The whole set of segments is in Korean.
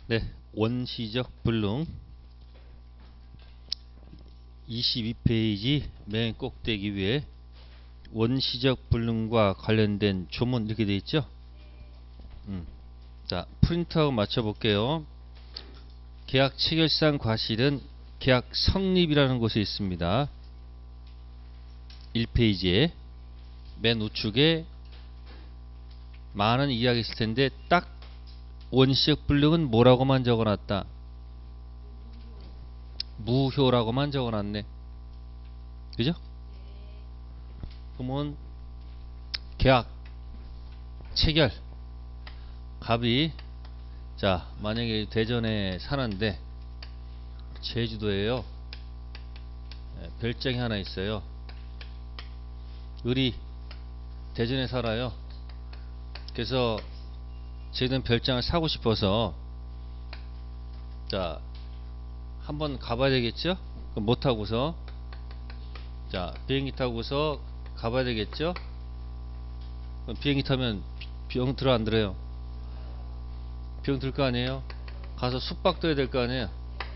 네, 원시적 불능 22페이지 맨 꼭대기 위에 원시적 불능과 관련된 조문 이렇게 되어 있죠. 자, 프린트하고 맞춰볼게요. 계약 체결상 과실은 계약 성립이라는 곳에 있습니다. 1페이지에 맨 우측에 많은 이야기 있을 텐데 딱 원시적 불능은 뭐라고만 적어놨다. 무효라고만 적어놨네. 그죠? 그러면 계약 체결 갑이 자 만약에 대전에 사는데 제주도에요. 별장이 하나 있어요. 을이 대전에 살아요. 그래서 제주도 별장을 사고 싶어서 자 한번 가봐야 되겠죠? 그럼 못 타고서 자 비행기 타고서 가봐야 되겠죠? 그럼 비행기 타면 비용 들어 안 들어요? 비용 들 거 아니에요? 가서 숙박도 해야 될 거 아니에요?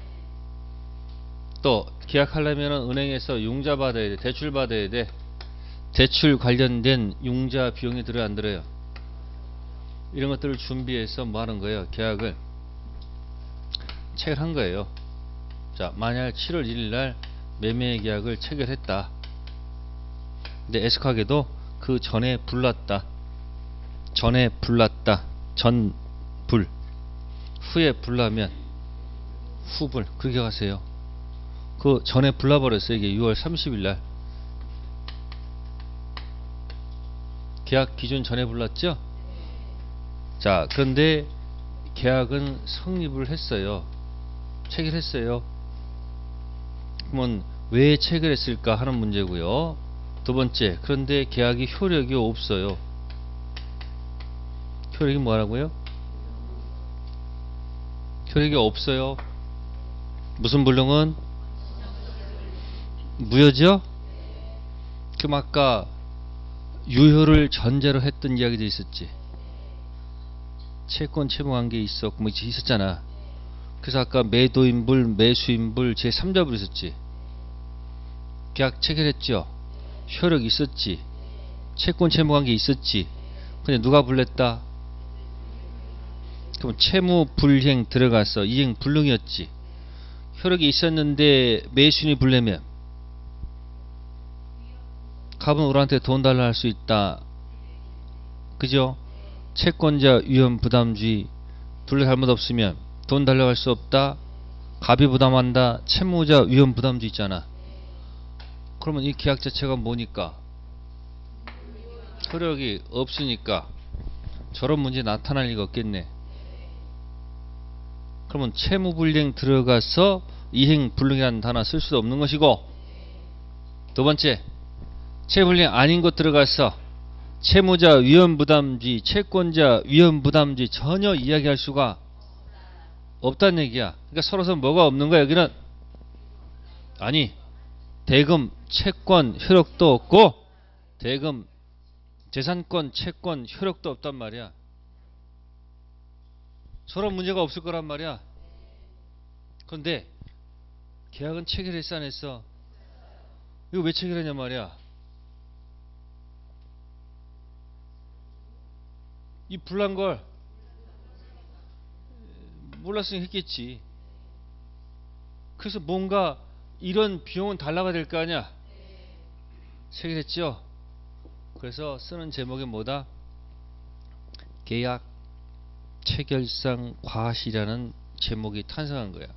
또 계약하려면 은행에서 융자 받아야 돼. 대출 받아야 돼. 대출 관련된 융자 비용이 들어요 안 들어요? 이런 것들을 준비해서 뭐 하는 거예요? 계약을 체결한 거예요. 자 만약 7월 1일날 매매 계약을 체결했다. 근데 애석하게도 그 전에 불났다. 전에 불났다. 전불. 후에 불나면 후불. 그렇게 가세요. 그 전에 불나버렸어요. 이게 6월 30일날 계약 기준 전에 불났죠? 자 그런데 계약은 성립을 했어요. 체결했어요. 그러면 왜 체결했을까 하는 문제고요. 두 번째, 그런데 계약이 효력이 없어요. 효력이 뭐라고요? 효력이 없어요. 무슨 불능은? 무효죠? 그럼 아까 유효를 전제로 했던 이야기도 있었지. 채권 채무관계 있었고 뭐 있었잖아. 그래서 아까 매도인불, 매수인불, 제3자불 있었지. 계약 체결했죠. 효력 있었지. 채권 채무관계 있었지. 근데 누가 불냈다? 그럼 채무 불이행 들어가서 이행 불능이었지. 효력이 있었는데 매수인이 불내면 갑은 을한테 돈 달라 할 수 있다. 그죠? 채권자 위험 부담주의 둘 다 잘못 없으면 돈 달라고 할 수 없다. 갑이 부담한다. 채무자 위험 부담주의 있잖아. 그러면 이 계약 자체가 뭐니까? 효력이 없으니까 저런 문제 나타날 리가 없겠네. 그러면 채무불이행 들어가서 이행불능이라는 단어 쓸 수도 없는 것이고, 두 번째 채무불이행 아닌 것 들어가서 채무자 위험부담주의, 채권자 위험부담주의 전혀 이야기할 수가 없다는 얘기야. 그러니까 서로서 뭐가 없는 거야 여기는? 아니 대금 채권 효력도 없고 대금 재산권 채권 효력도 없단 말이야. 저런 문제가 없을 거란 말이야. 그런데 계약은 체결했어 안 했어? 이거 왜 체결했냐 말이야. 이 불난 걸 몰랐으니 했겠지. 그래서 뭔가 이런 비용은 달라가 될 거 아니야. 체결했죠. 그래서 쓰는 제목이 뭐다? 계약 체결상 과실이라는 제목이 탄생한 거야.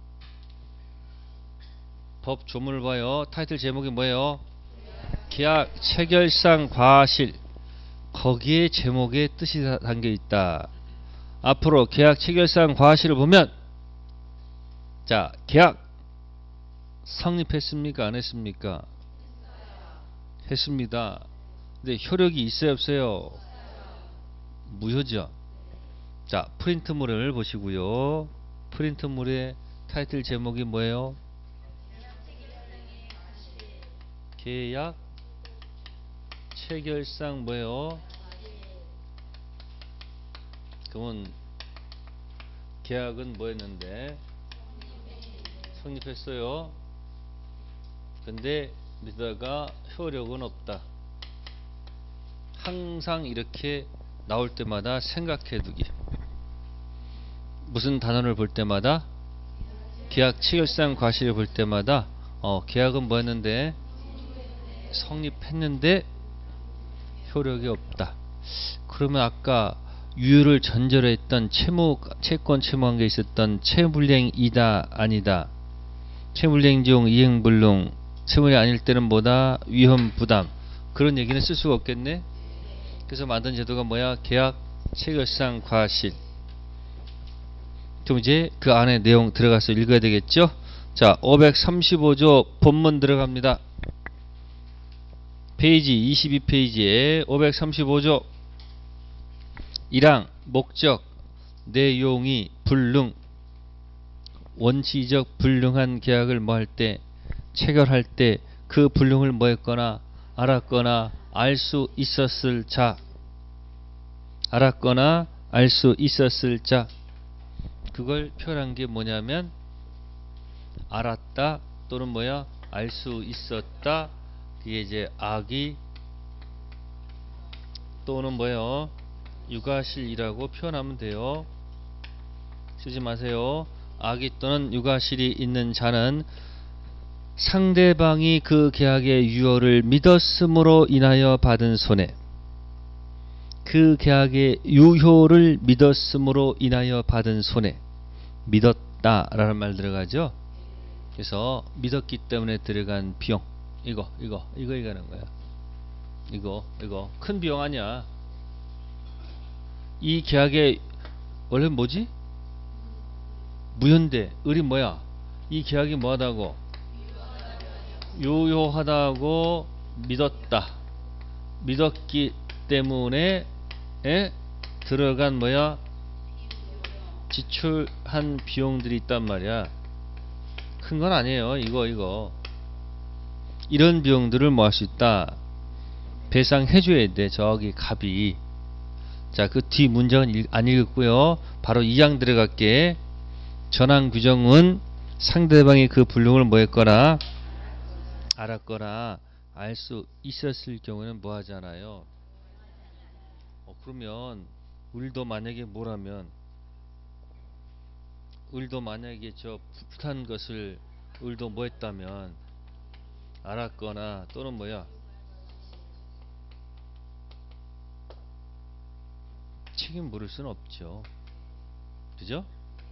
법 조문을 봐요. 타이틀 제목이 뭐예요? 계약 체결상 과실. 거기에 제목에 뜻이 담겨 있다. 앞으로 계약 체결상 과실을 보면 자 계약 성립했습니까? 안 했습니까? 했습니다. 근데 효력이 있어요 없어요? 무효죠. 자 프린트물을 보시고요. 프린트물의 타이틀 제목이 뭐예요? 계약 체결상 뭐예요? 그러면 계약은 뭐였는데 성립했어요. 근데 믿다가 효력은 없다. 항상 이렇게 나올 때마다 생각해 두기. 무슨 단어를 볼 때마다 계약 체결상 과실을 볼 때마다 계약은 뭐였는데 성립했는데 효력이 없다. 그러면 아까 유효를 전제로 했던 채권 채무관계에 있었던 채불이행이다 아니다. 채불이행중 이행불능 채무이 아닐 때는 뭐다? 위험 부담. 그런 얘기는 쓸 수가 없겠네. 그래서 만든 제도가 뭐야? 계약 체결상 과실. 그럼 이제 그 안에 내용 들어가서 읽어야 되겠죠? 자, 535조 본문 들어갑니다. 페이지 22페이지에 535조 1항 목적 내용이 불능 원시적 불능한 계약을 뭐 할 때 체결할 때 그 불능을 뭐 했거나 알았거나 알 수 있었을 자 알았거나 알 수 있었을 자 그걸 표현한 게 뭐냐면 알았다 또는 뭐야 알 수 있었다 그게 이제 악의 또는 뭐요 유가실이라고 표현하면 돼요. 쓰지 마세요. 악의 또는 유가실이 있는 자는 상대방이 그 계약의 유효를 믿었음으로 인하여 받은 손해 그 계약의 유효를 믿었음으로 인하여 받은 손해 믿었다 라는 말 들어가죠. 그래서 믿었기 때문에 들어간 비용 이거 얘기하는 거야. 이거 큰 비용 아니야. 이 계약의 원래 뭐지? 무효인데 을이 뭐야? 이 계약이 뭐하다고? 유효하다고 믿었다. 믿었기 때문에 들어간 뭐야? 지출한 비용들이 있단 말이야. 큰 건 아니에요. 이거 이런 비용들을 뭐 할 수 있다? 배상해 줘야 돼. 저기 갑이. 자, 그 뒤 문장은 안 읽었고요. 바로 2장 들어갈게. 전항 규정은 상대방이 그 불능을 뭐 했거나 알았거나 알 수 있었을 경우는 뭐 하잖아요. 그러면 을도 만약에 뭐라면 을도 만약에 저 불탄 것을 을도 뭐 했다면 알았거나 또는 뭐야 책임 물을 수는 없죠. 그죠?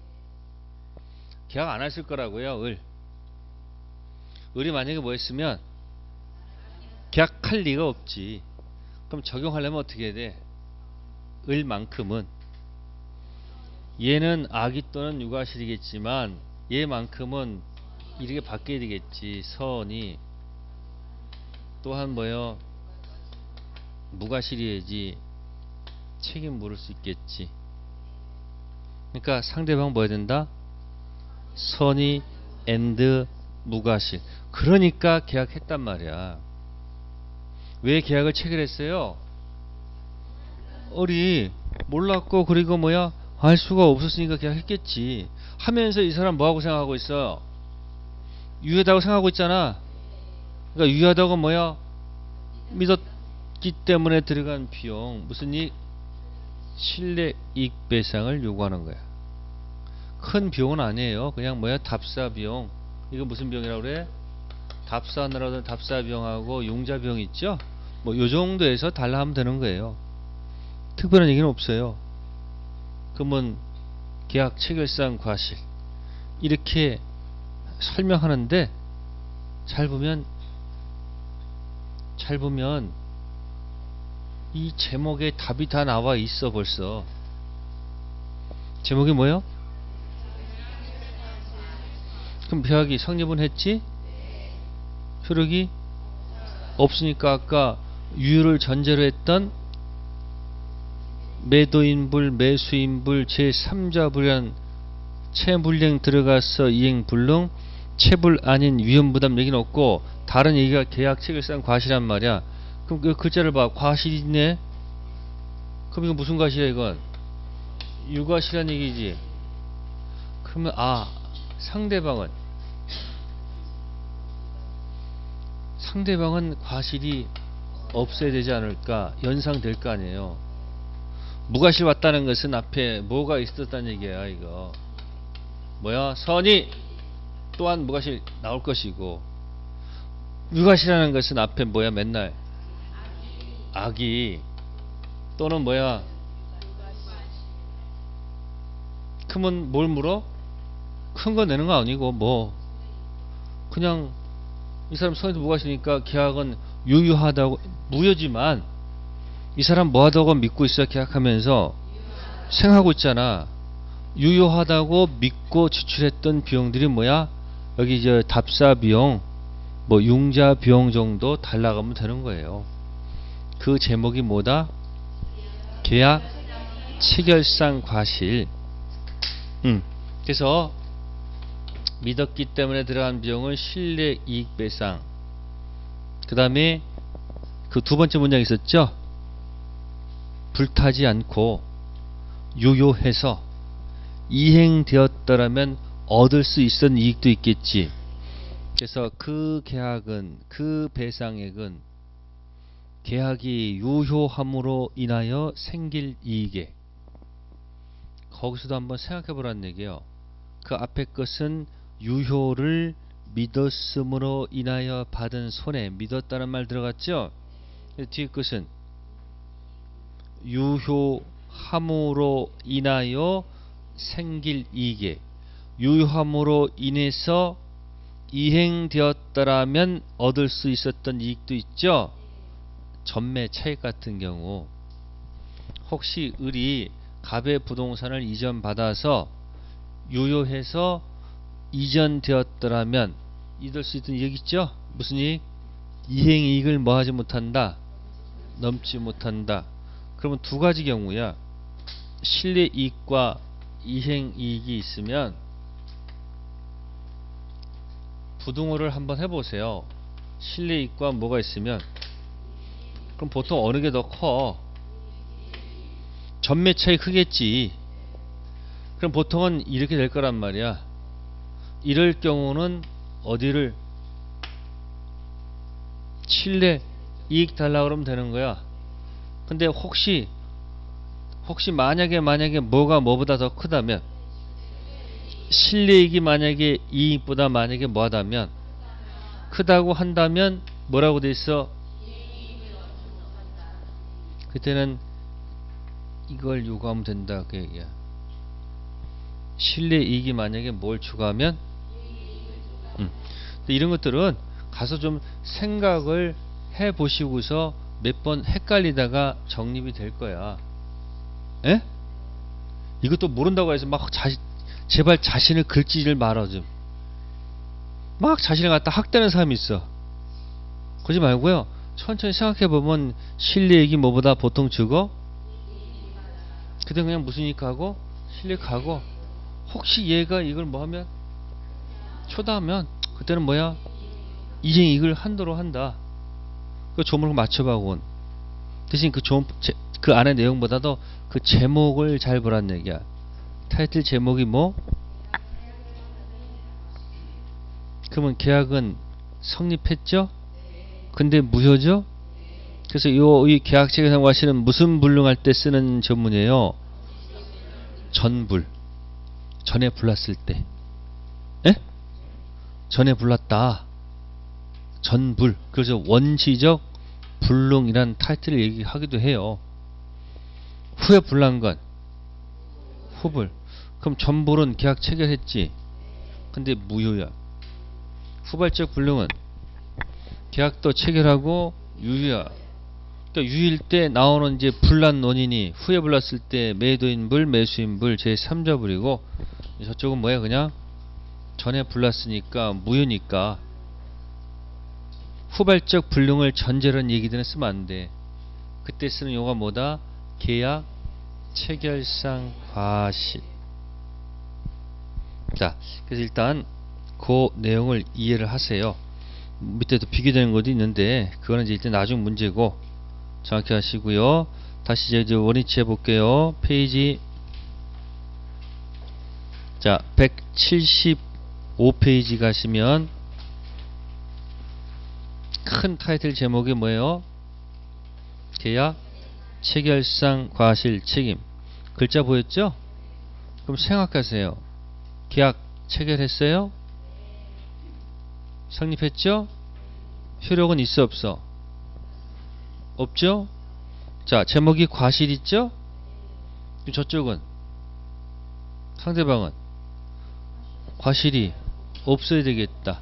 계약 안 했을 거라고요. 을이 만약에 뭐 했으면 계약할 리가 없지. 그럼 적용하려면 어떻게 해야 돼? 을만큼은 얘는 악의 또는 유가실이겠지만 얘만큼은 이렇게 바뀌어야 되겠지. 선이 또한 뭐요? 무가실이야지 책임 물을 수 있겠지. 그러니까 상대방 뭐 해야 된다? 선의 and 무가실. 그러니까 계약했단 말이야. 왜 계약을 체결했어요? 을이 몰랐고 그리고 뭐야 알 수가 없었으니까 계약했겠지. 하면서 이 사람 뭐하고 생각하고 있어? 유효하다고 생각하고 있잖아. 그러니까 유효하다고 뭐야? 믿었기 때문에 들어간 비용 무슨 이익? 실내이익 배상을 요구하는 거야. 큰 비용은 아니에요. 그냥 뭐야 답사 비용. 이거 무슨 비용이라고 그래? 답사하느라도 답사 비용하고 용자 비용 있죠? 뭐 요 정도에서 달라 하면 되는 거예요. 특별한 얘기는 없어요. 그러면 계약 체결상 과실 이렇게 설명하는데 잘 보면 이 제목에 답이 다 나와 있어. 벌써 제목이 뭐예요? 그럼 계약이 성립은 했지? 효력이 없으니까 아까 유효를 전제로 했던 매도인불, 매수인불, 제3자불이란 채불이행 들어가서 이행불능, 채불 아닌 위험부담 얘기는 없고 다른 얘기가 계약 체결상 과실란 말이야. 그럼 그 글자를 봐. 과실이 있네. 그럼 이건 무슨 과실이야 이건? 유과실이란 얘기지. 그러면 상대방은 과실이 없어야 되지 않을까? 연상될 거 아니에요. 무과실 왔다는 것은 앞에 뭐가 있었다는 얘기야. 이거 뭐야? 선이 또한 무과실 나올 것이고, 유과실이라는 것은 앞에 뭐야? 맨날 악이 또는 뭐야? 그러면 뭘 물어? 큰 거 내는 거 아니고 뭐 그냥 이 사람 선에도 무과실이니까 계약은 유효하다고, 무효지만 이 사람 뭐하다고 믿고 있어. 계약하면서 생각하고 있잖아. 유효하다고 믿고 지출했던 비용들이 뭐야? 여기 답사 비용, 뭐 융자 비용 정도 달라가면 되는 거예요. 그 제목이 뭐다? 계약 체결상 과실. 그래서 믿었기 때문에 들어간 비용을 신뢰 이익 배상. 그 다음에 그 두 번째 문장 있었죠? 불타지 않고 유효해서 이행되었더라면 얻을 수 있었던 이익도 있겠지. 그래서 그 계약은, 그 배상액은 계약이 유효함으로 인하여 생길 이익에, 거기서도 한번 생각해 보라는 얘기예요. 그 앞에 것은 유효를 믿었음으로 인하여 받은 손해, 믿었다는 말 들어갔죠? 뒤에 것은 유효함으로 인하여 생길 이익에, 유효함으로 인해서 이행되었더라면 얻을 수 있었던 이익도 있죠. 전매 차익 같은 경우, 혹시 을이 갑의 부동산을 이전받아서 유효해서 이전되었더라면 얻을 수 있던 이익 있죠. 무슨 이익? 이행이익을 뭐하지 못한다? 넘지 못한다. 그러면 두 가지 경우야. 신뢰이익과 이행이익이 있으면 부등호를 한번 해보세요. 신뢰이익과 뭐가 있으면, 그럼 보통 어느 게 더 커? 전매 차익 크겠지. 그럼 보통은 이렇게 될 거란 말이야. 이럴 경우는 어디를 신뢰 이익 달라고 그러면 되는 거야. 근데 혹시 만약에 뭐가 뭐보다 더 크다면, 신뢰이익이 만약에 이익보다 만약에 뭐하다면, 크다고 한다면 뭐라고 돼 있어? 그때는 이걸 요구하면 된다 그 얘기야. 신뢰이익이 만약에 뭘 추가하면, 근데 이런 것들은 가서 좀 생각을 해 보시고서 몇 번 헷갈리다가 정립이 될 거야. 에? 이것도 모른다고 해서 막 제발 자신을 긁지를 말아. 좀 막 자신을 갖다 학대하는 사람이 있어. 그러지 말고요. 천천히 생각해 보면 신뢰이익이 뭐보다 보통 적어? 그때 그냥 무슨 이익 하고 신뢰 가고, 혹시 얘가 이걸 뭐 하면 초다하면 그때는 뭐야? 이행이익을 한도로 한다. 그 조문을 맞춰봐고, 대신 그 안의 내용보다도 그 제목을 잘 보란 얘기야. 타이틀 제목이 뭐? 그러면 계약은 성립했죠? 근데 무효죠? 그래서 이 계약 체결상 과실은 무슨 불능할 때 쓰는 전문이에요? 전불. 전에 불났을 때. 에? 전에 불났다. 전불. 그래서 원시적 불능이란 타이틀을 얘기하기도 해요. 후에 불난 건 후불. 그럼 전불은 계약 체결했지. 근데 무효야. 후발적 불능은 계약도 체결하고 유효야. 그러니까 유효일 때 나오는 이제 불난 원인이, 후에 불났을 때 매도인 불, 매수인 불, 제3자 불이고, 저쪽은 뭐야? 그냥 전에 불났으니까 무효니까. 후발적 불능을 전제로는 얘기들은 쓰면 안 돼. 그때 쓰는 용어가 뭐다? 계약 체결상 과실. 자, 그래서 일단 그 내용을 이해를 하세요. 밑에도 비교되는 것도 있는데 그거는 이제 일단 나중 문제고 정확히 하시고요. 다시 이제 원위치 해볼게요. 페이지 자, 175페이지 가시면 큰 타이틀 제목이 뭐예요? 계약, 체결상, 과실, 책임. 글자 보였죠? 그럼 생각하세요. 계약 체결했어요? 성립했죠? 효력은 있어 없어? 없죠? 자, 제목이 과실 있죠? 저쪽은 상대방은 과실이 없어야 되겠다.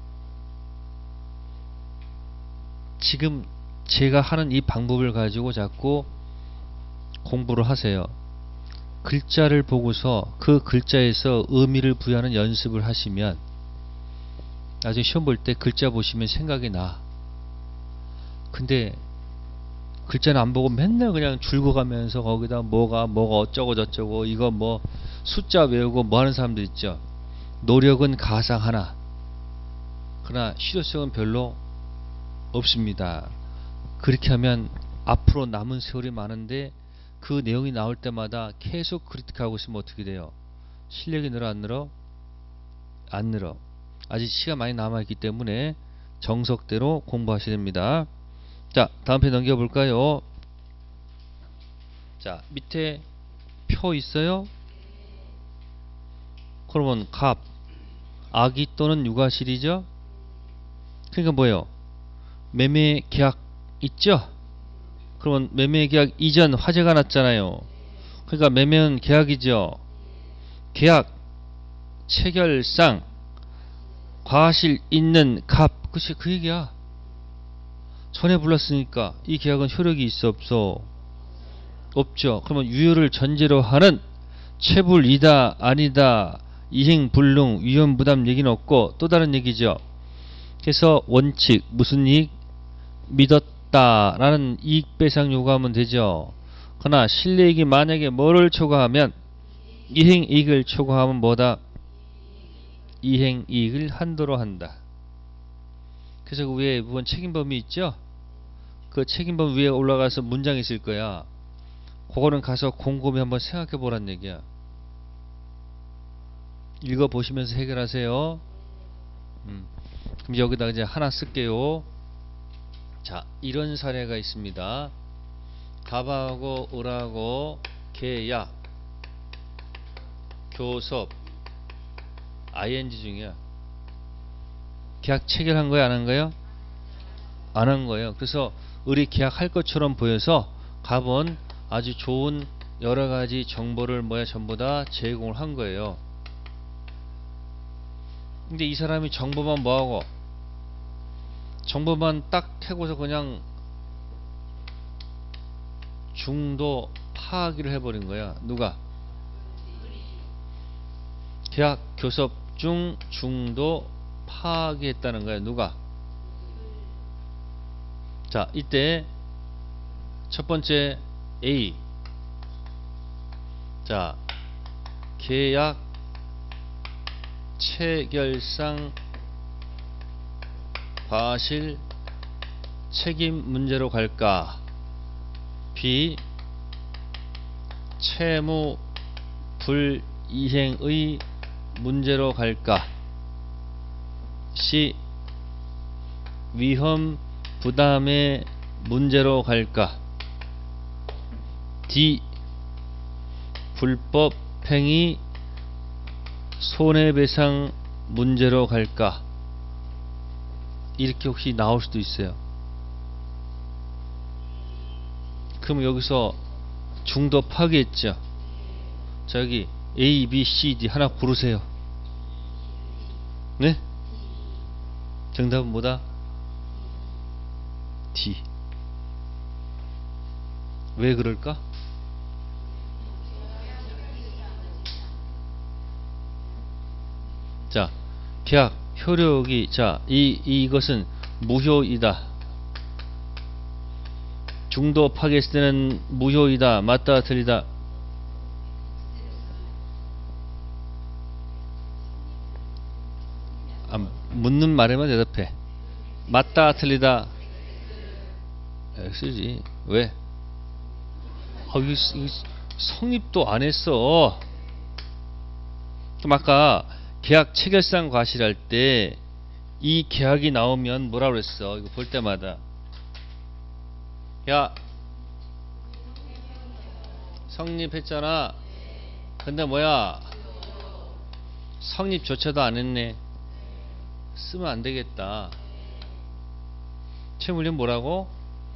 지금 제가 하는 이 방법을 가지고 자꾸 공부를 하세요. 글자를 보고서 그 글자에서 의미를 부여하는 연습을 하시면 나중에 시험 볼 때 글자 보시면 생각이 나. 근데 글자는 안 보고 맨날 그냥 줄거가면서 거기다 뭐가 어쩌고 저쩌고 이거 뭐 숫자 외우고 뭐 하는 사람들 있죠. 노력은 가상하나 그러나 실효성은 별로 없습니다. 그렇게 하면 앞으로 남은 세월이 많은데 그 내용이 나올 때마다 계속 크리틱하고 있으면 어떻게 돼요? 실력이 늘어 안 늘어? 안 늘어. 아직 시간 많이 남아있기 때문에 정석대로 공부하셔야 됩니다. 자, 다음 페이지 넘겨볼까요? 자, 밑에 표 있어요? 그러면 갑, 악의 또는 유가실이죠? 그러니까 뭐예요? 매매 계약 있죠? 그러면 매매 계약 이전 화재가 났잖아요. 그러니까 매매는 계약이죠. 계약, 체결상, 과실 있는 갑. 그치, 그 얘기야. 전에 불렀으니까 이 계약은 효력이 있어 없어? 없죠. 그러면 유효를 전제로 하는 체불이다 아니다 이행불능 위험부담 얘기는 없고 또 다른 얘기죠. 그래서 원칙 무슨 이익? 믿었다라는 이익배상 요구하면 되죠. 그러나 실례익이 만약에 뭐를 초과하면 이행이익을 초과하면 뭐다? 이행이익을 한도로 한다. 그래서 그 위에 무슨 책임범위 있죠? 그 책임범위 위에 올라가서 문장이 있을 거야. 그거는 가서 곰곰이 한번 생각해 보란 얘기야. 읽어보시면서 해결하세요. 그럼 여기다 이제 하나 쓸게요. 자, 이런 사례가 있습니다. 갑하고 을하고 계약, 교섭, ing 중이야. 계약 체결한 거야, 안 한 거예요? 안 한 거예요. 그래서 을이 계약할 것처럼 보여서 갑은 아주 좋은 여러 가지 정보를 전부 다 제공을 한 거예요. 근데 이 사람이 정보만 뭐하고 정보만 딱 캐고서 그냥 중도 파악을 해버린 거야. 누가? 계약 교섭 중 중도 파악이 했다는 거야. 누가? 자, 이때 첫 번째 A. 자, 계약 체결상 과실 책임 문제로 갈까? B. 채무 불이행의 문제로 갈까? C. 위험 부담의 문제로 갈까? D. 불법 행위 손해배상 문제로 갈까? 이렇게 혹시 나올 수도 있어요. 그럼 여기서 중도 파괴했죠. 자, 여기 A, B, C, D 하나 고르세요. 네? 정답은 뭐다? D. 왜 그럴까? 자, 계약 효력이 이것은 무효이다. 중도 파괴했을 때는 무효이다. 맞다 틀리다. 묻는 말에만 대답해. 맞다 틀리다. X지. 왜? 이거 성립도 안 했어. 그럼 아까 계약 체결상 과실할 때 이 계약이 나오면 뭐라 그랬어? 이거 볼 때마다 야 성립했잖아. 근데 뭐야? 성립조차도 안 했네. 쓰면 안 되겠다. 채무는 뭐라고?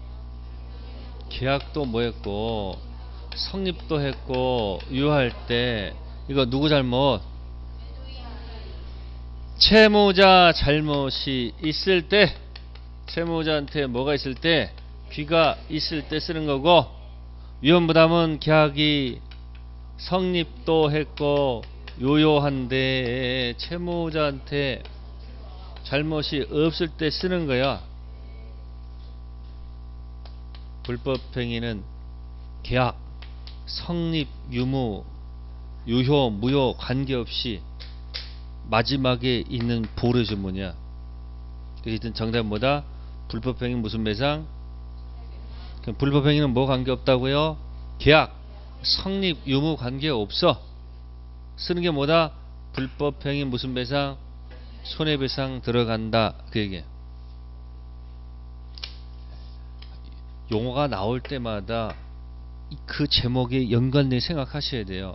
계약도 뭐 했고 성립도 했고 유효할 때 이거 누구 잘못? 채무자 잘못이 있을 때, 채무자한테 뭐가 있을 때, 귀가 있을 때 쓰는 거고, 위험부담은 계약이 성립도 했고 유효한데 채무자한테 잘못이 없을 때 쓰는 거야. 불법행위는 계약, 성립, 유무, 유효, 무효 관계없이 마지막에 있는 보류 주문이야. 그래서 정답은 뭐다? 불법행위 무슨 배상? 그럼 불법행위는 뭐 관계없다고요? 계약, 성립, 유무 관계없어. 쓰는 게 뭐다? 불법행위 무슨 배상? 손해배상 들어간다. 그 얘기야. 용어가 나올 때마다 그 제목에 연관된 생각하셔야 돼요.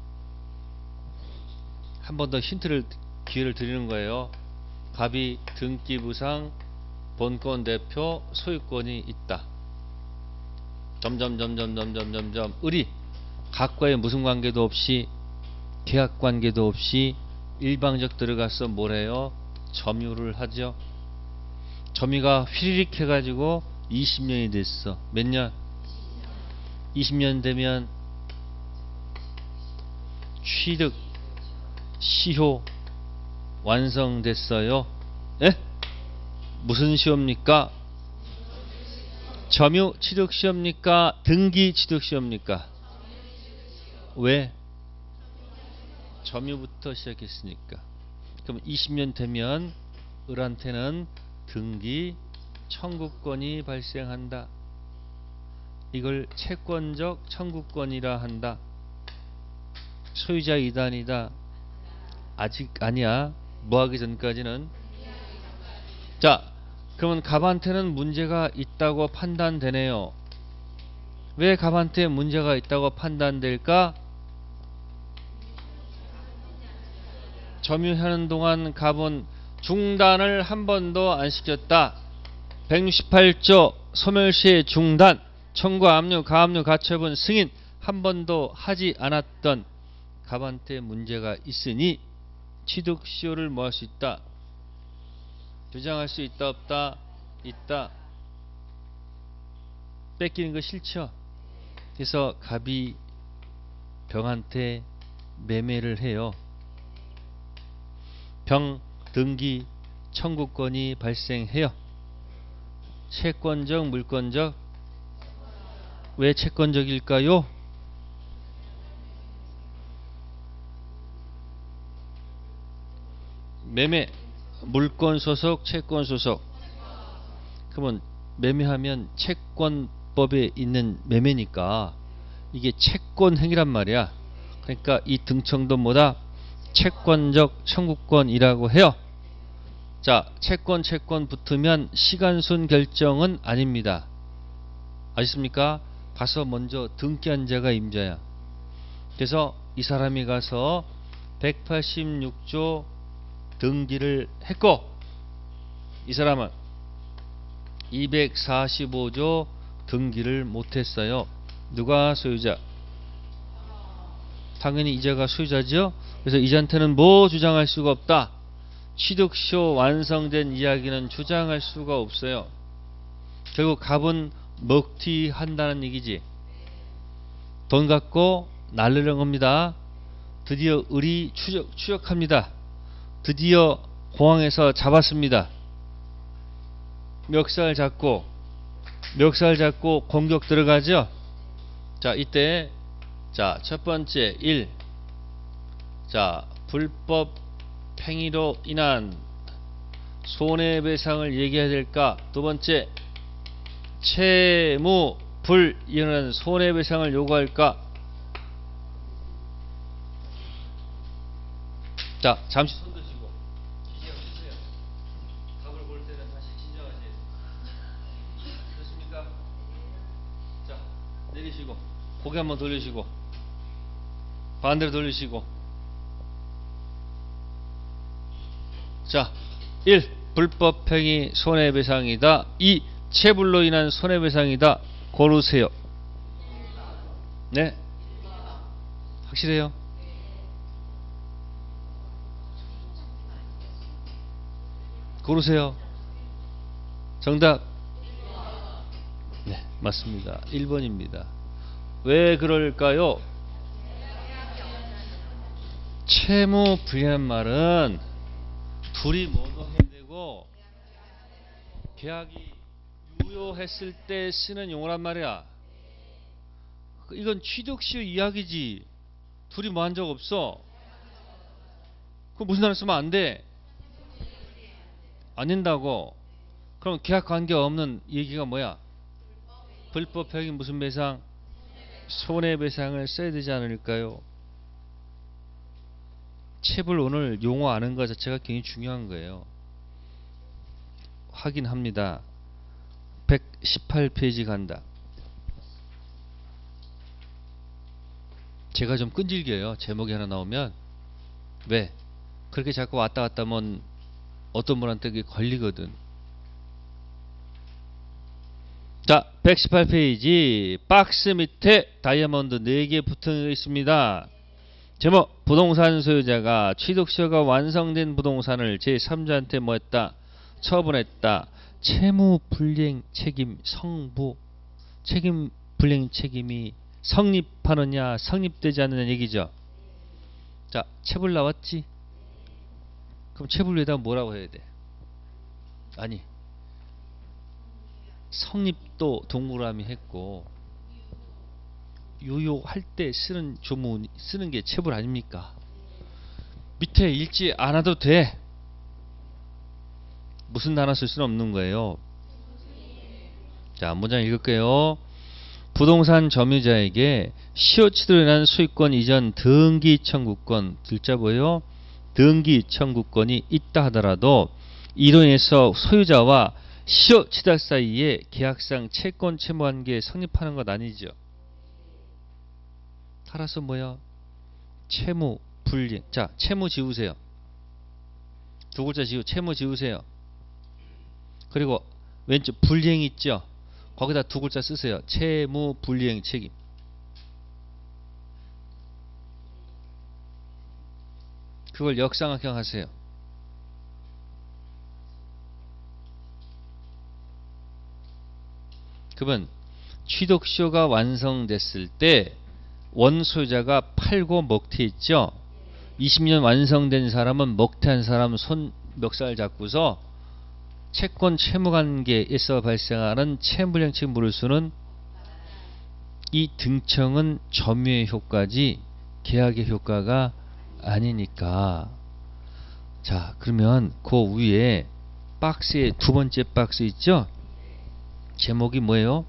한 번 더 힌트를 기회를 드리는 거예요. 갑이 등기부상 본권 대표 소유권이 있다. 점점점점점점점점 을이 각과의 무슨 관계도 없이 계약 관계도 없이 일방적 들어가서 뭘 해요? 점유를 하죠. 점유가 휘리릭 해가지고 20년이 됐어. 몇 년? 20년 되면 취득 시효 완성됐어요. 예? 무슨 시효입니까? 점유 취득 시효입니까? 등기 취득 시효입니까? 왜? 점유부터 시작했으니까. 그럼 20년 되면 을한테는 등기 청구권이 발생한다. 이걸 채권적 청구권이라 한다. 소유자 이단이다. 아직 아니야. 뭐 하기 전까지는. 자, 그러면 갑한테는 문제가 있다고 판단되네요. 왜 갑한테 문제가 있다고 판단될까? 점유하는 동안 갑은 중단을 한 번도 안 시켰다. 168조 소멸시의 중단, 청구, 압류, 가압류, 가처분, 승인 한 번도 하지 않았던 갑한테 문제가 있으니 취득시효를 뭐 할 수 있다? 주장할 수 있다 없다? 있다. 뺏기는 거 싫죠? 그래서 갑이 병한테 매매를 해요. 병 등기 청구권이 발생해요. 채권적 물권적? 왜 채권적일까요? 매매 물권 소속 채권 소속. 그러면 매매하면 채권법에 있는 매매니까 이게 채권 행위란 말이야. 그러니까 이 등청도 뭐다? 채권적 청구권이라고 해요. 자, 채권 붙으면 시간순 결정은 아닙니다. 아십니까? 가서 먼저 등기한 자가 임자야. 그래서 이 사람이 가서 186조 등기를 했고, 이 사람은 245조 등기를 못했어요. 누가 소유자? 당연히 이자가 소유자죠. 그래서 이자한테는 뭐 주장할 수가 없다. 취득시효 완성된 이야기는 주장할 수가 없어요. 결국 갑은 먹튀한다는 얘기지. 돈 갖고 날르는 겁니다. 드디어 을이 추적합니다. 드디어 공항에서 잡았습니다. 멱살 잡고 공격 들어가죠. 자, 이때 자, 첫 번째 1. 자, 불법 행위로 인한 손해배상을 얘기해야 될까? 두 번째, 채무 불이익은 손해배상을 요구할까? 자, 잠시 손 드시고 기시가 쓰세요. 답을 볼 때는 다시 진정하셔야 돼요. 됐습니까? 자, 내리시고 고개 한번 돌리시고 반대로 돌리시고. 자, 1. 불법행위 손해배상이다. 2. 체불로 인한 손해배상이다. 고르세요. 네? 확실해요? 고르세요. 정답. 네, 맞습니다. 1번입니다. 왜 그럴까요? 채무 불이라는 말은 둘이 모두 해야 되고 계약이 유효했을 때 쓰는 용어란 말이야. 이건 취득시효 이야기지. 둘이 뭐 한 적 없어. 그럼 무슨 단어 쓰면 안 돼? 안 된다고. 그럼 계약 관계 없는 얘기가 뭐야? 불법행위 무슨 배상? 손해배상을 써야 되지 않을까요? 체불 오늘 용어 아는 것 자체가 굉장히 중요한 거예요. 확인합니다. 118페이지 간다. 제가 좀 끈질겨요. 제목이 하나 나오면. 왜? 그렇게 자꾸 왔다 갔다 하면 어떤 분한테 그게 걸리거든. 자, 118페이지 박스 밑에 다이아몬드 4개 붙어 있습니다. 제목, 부동산 소유자가 취득시효가 완성된 부동산을 제3자한테 뭐 했다? 처분했다. 채무 불이행 책임 성부. 책임 불이행 책임이 성립하느냐 성립되지 않느냐 얘기죠. 자, 체불 나왔지? 그럼 체불에다 뭐라고 해야 돼? 아니, 성립도 동그라미 했고 유효할 때 쓰는 조문 쓰는 게 체불 아닙니까? 밑에 읽지 않아도 돼. 무슨 단어 쓸 수는 없는 거예요. 자, 문장 읽을게요. 부동산 점유자에게 시효치도로 인한 소유권 이전 등기 청구권, 들자 뭐예요? 등기 청구권이 있다 하더라도 이로 인해서 소유자와 시효치달 사이에 계약상 채권 채무 관계 성립하는 것 아니죠. 따라서 뭐야? 채무 불이행. 자, 채무 지우세요. 두 글자 지우. 채무 지우세요. 그리고 왼쪽 불이행 있죠? 거기다 두 글자 쓰세요. 채무 불이행 책임. 그걸 역삼각형 하세요. 그러면 취득시효가 완성됐을 때 원소유자가 팔고 먹튀했죠. 20년 완성된 사람은 먹튀한 사람 손 멱살 잡고서 채권 채무관계에서 발생하는 채무불이행 책임 물을 수는 이 등청은 점유의 효과지 계약의 효과가 아니니까. 자, 그러면 그 위에 박스에 두 번째 박스 있죠? 제목이 뭐예요?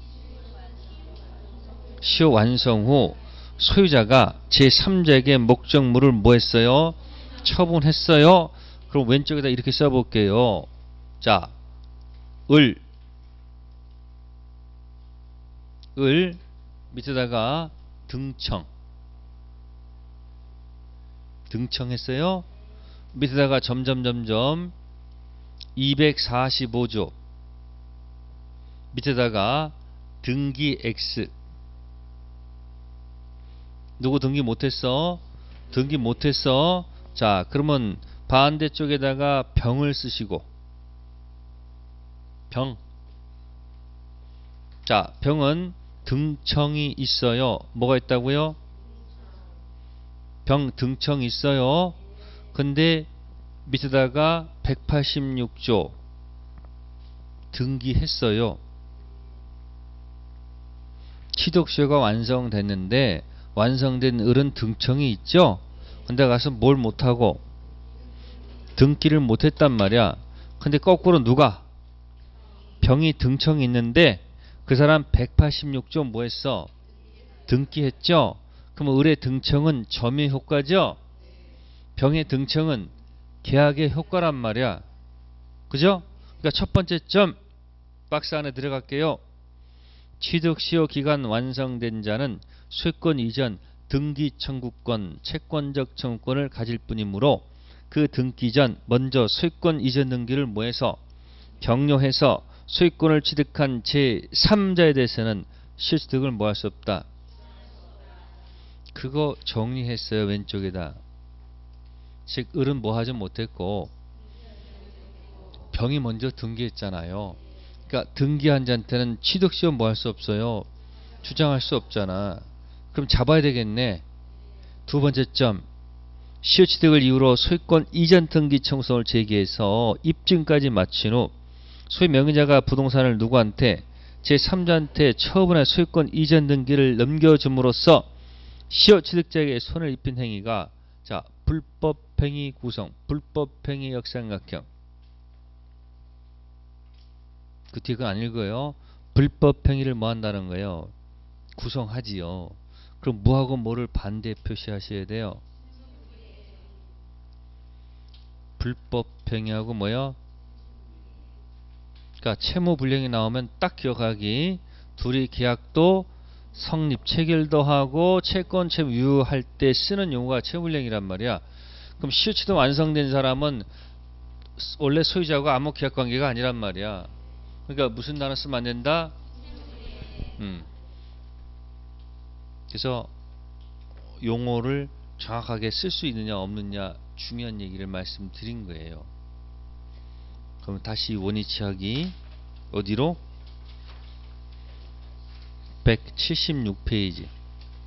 시효 완성 후 소유자가 제3자에게 목적물을 뭐 했어요? 처분했어요. 그럼 왼쪽에다 이렇게 써볼게요. 자, 을 밑에다가 등청했어요. 밑에다가 점점점점 245조 밑에다가 등기 X. 누구 등기 못했어? 등기 못했어. 자, 그러면 반대쪽에다가 병을 쓰시고 병. 자, 병은 등청이 있어요. 뭐가 있다고요? 병 등청이 있어요. 근데 밑에다가 186조 등기했어요. 취득시효가 완성됐는데 완성된 을은 등청이 있죠. 근데 가서 뭘 못하고 등기를 못했단 말이야. 근데 거꾸로 누가? 병이 등청이 있는데 그 사람 186조 뭐 했어? 등기했죠. 그럼 을의 등청은 점유효과죠. 병의 등청은 계약의 효과란 말이야. 그죠? 그러니까 첫 번째 점 박스 안에 들어갈게요. 취득시효 기간 완성된 자는 소유권 이전 등기 청구권, 채권적 청구권을 가질 뿐이므로 그 등기 전 먼저 소유권 이전 등기를 뭐해서 격려해서 소유권을 취득한 제3자에 대해서는 시효취득을 뭐 할 수 없다. 그거 정리했어요. 왼쪽에다. 즉 을은 뭐 하지 못했고 병이 먼저 등기했잖아요. 그러니까 등기한 자한테는 취득시효 뭐 할 수 없어요. 주장할 수 없잖아. 그럼 잡아야 되겠네. 두 번째 점. 시효취득을 이유로 소유권 이전 등기 청구성을 제기해서 입증까지 마친 후 소유 명의자가 부동산을 누구한테 제3자한테 처분한 소유권 이전 등기를 넘겨줌으로써 시효취득자에게 손을 입힌 행위가 자 불법행위 구성, 불법행위 역삼각형. 그 뒤에 그건 안 읽어요. 불법행위를 뭐 한다는 거예요? 구성하지요. 그럼 뭐하고 뭐를 반대 표시하셔야 돼요? 불법행위하고 뭐요? 그러니까 채무불량이 나오면 딱 기억하기. 둘이 계약도 성립 체결도 하고 채권 채무 유효할 때 쓰는 용어가 채무불량이란 말이야. 그럼 시효취득 완성된 사람은 원래 소유자하고 아무 계약관계가 아니란 말이야. 그러니까 무슨 단어 쓰면 안 된다? 그래서 용어를 정확하게 쓸 수 있느냐 없느냐 중요한 얘기를 말씀드린 거예요. 그럼 다시 원위치하기 어디로? 176페이지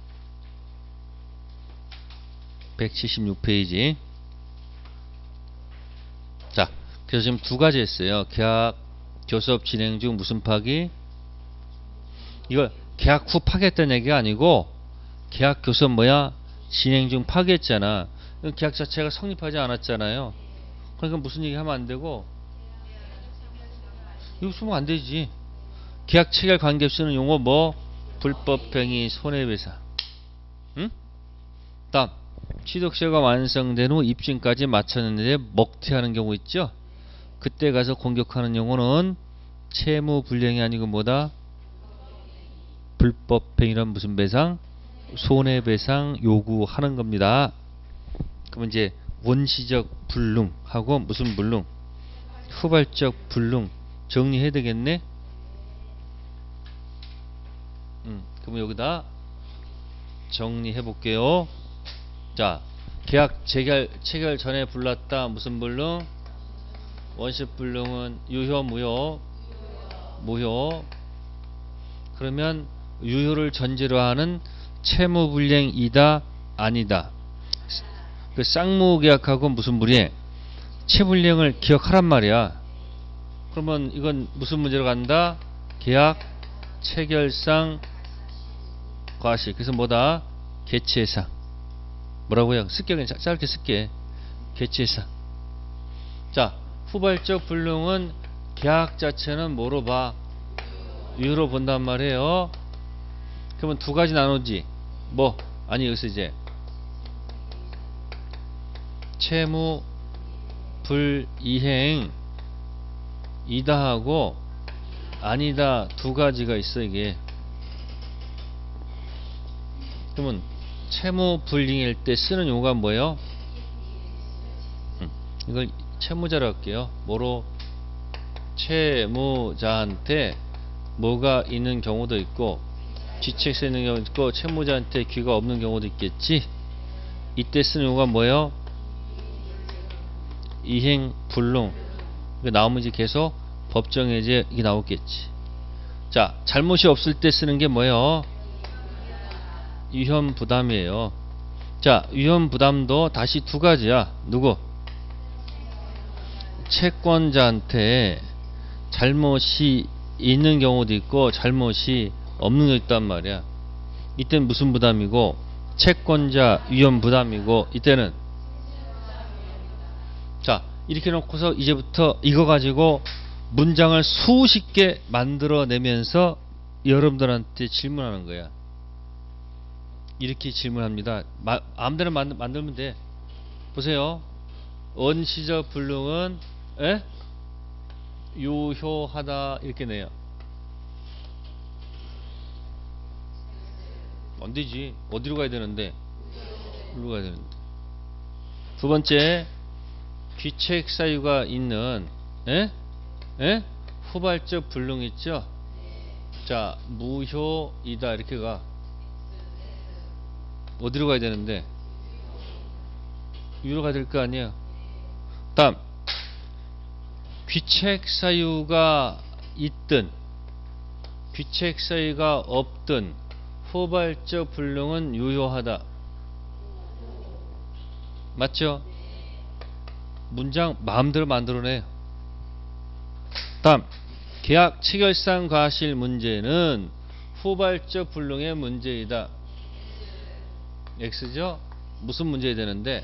176페이지. 자, 그래서 지금 두 가지 했어요. 계약 교섭 진행 중 무슨 파기? 이거 계약 후 파기했다는 얘기가 아니고 계약 교섭 뭐야? 진행 중 파기했잖아. 계약 자체가 성립하지 않았잖아요. 그러니까 무슨 얘기 하면 안 되고 이거 쓰면 안 되지. 계약 체결 관계 쓰는 용어 뭐? 불법행위 손해배상. 응? 다음 취득시효가 완성된 후 입증까지 마쳤는데 먹튀하는 경우 있죠. 그때 가서 공격하는 용어는 채무불량이 아니고 뭐다? 불법행위란 무슨 배상? 손해배상 요구하는 겁니다. 그러면 이제 원시적 불능하고 무슨 불능? 후발적 불능 정리해야 되겠네. 그럼 여기다 정리해 볼게요. 자, 계약 체결 전에 불났다. 무슨 불능? 원시 불능은 유효 무효? 무효. 그러면 유효를 전제로 하는 채무불량이다 아니다. 그 쌍무계약하고 무슨 불이해? 채무불량을 기억하란 말이야. 그러면 이건 무슨 문제로 간다? 계약 체결상 과실. 그래서 뭐다? 개체상. 뭐라고요? 쓸게 그냥 짧게 쓸게. 개체상. 자, 후발적 불능은 계약 자체는 뭐로 봐? 유효로 본단 말이에요. 그러면 두 가지 나누지. 뭐? 아니 여기서 이제 채무 불이행 이다 하고 아니다 두 가지가 있어 이게. 그러면 채무 불이행일 때 쓰는 용어가 뭐예요? 이걸 채무자로 할게요. 뭐로? 채무자한테 뭐가 있는 경우도 있고 지책세 있는 경우도 있고 채무자한테 귀가 없는 경우도 있겠지. 이때 쓰는 용어가 뭐예요? 이행 불능. 나오면 이제 계속 법정해제 이게 나오겠지. 자, 잘못이 없을 때 쓰는 게 뭐예요? 위험 부담이에요. 자, 위험 부담도 다시 두 가지야. 누구? 채권자한테 잘못이 있는 경우도 있고 잘못이 없는 게 있단 말이야. 이때는 무슨 부담이고? 채권자 위험 부담이고 이때는 자, 이렇게 놓고서 이제부터 이거 가지고 문장을 수십 개 만들어내면서 여러분들한테 질문하는 거야. 이렇게 질문합니다. 아무데나 만들면 돼. 보세요. 원시적 불능은 유효하다 이렇게 내요. 안 되지. 어디로 가야 되는데? 여기로 가야 되는데. 두 번째, 귀책 사유가 있는 후발적 불능 있죠? 자, 무효이다 이렇게 가. 어디로 가야 되는데? 유로 가야 될 거 아니야. 다음, 귀책 사유가 있든 귀책 사유가 없든 후발적 불능은 유효하다. 맞죠? 문장 마음대로 만들어내. 다음, 계약 체결상 과실 문제는 후발적 불능의 문제이다. X죠? 무슨 문제야 되는데?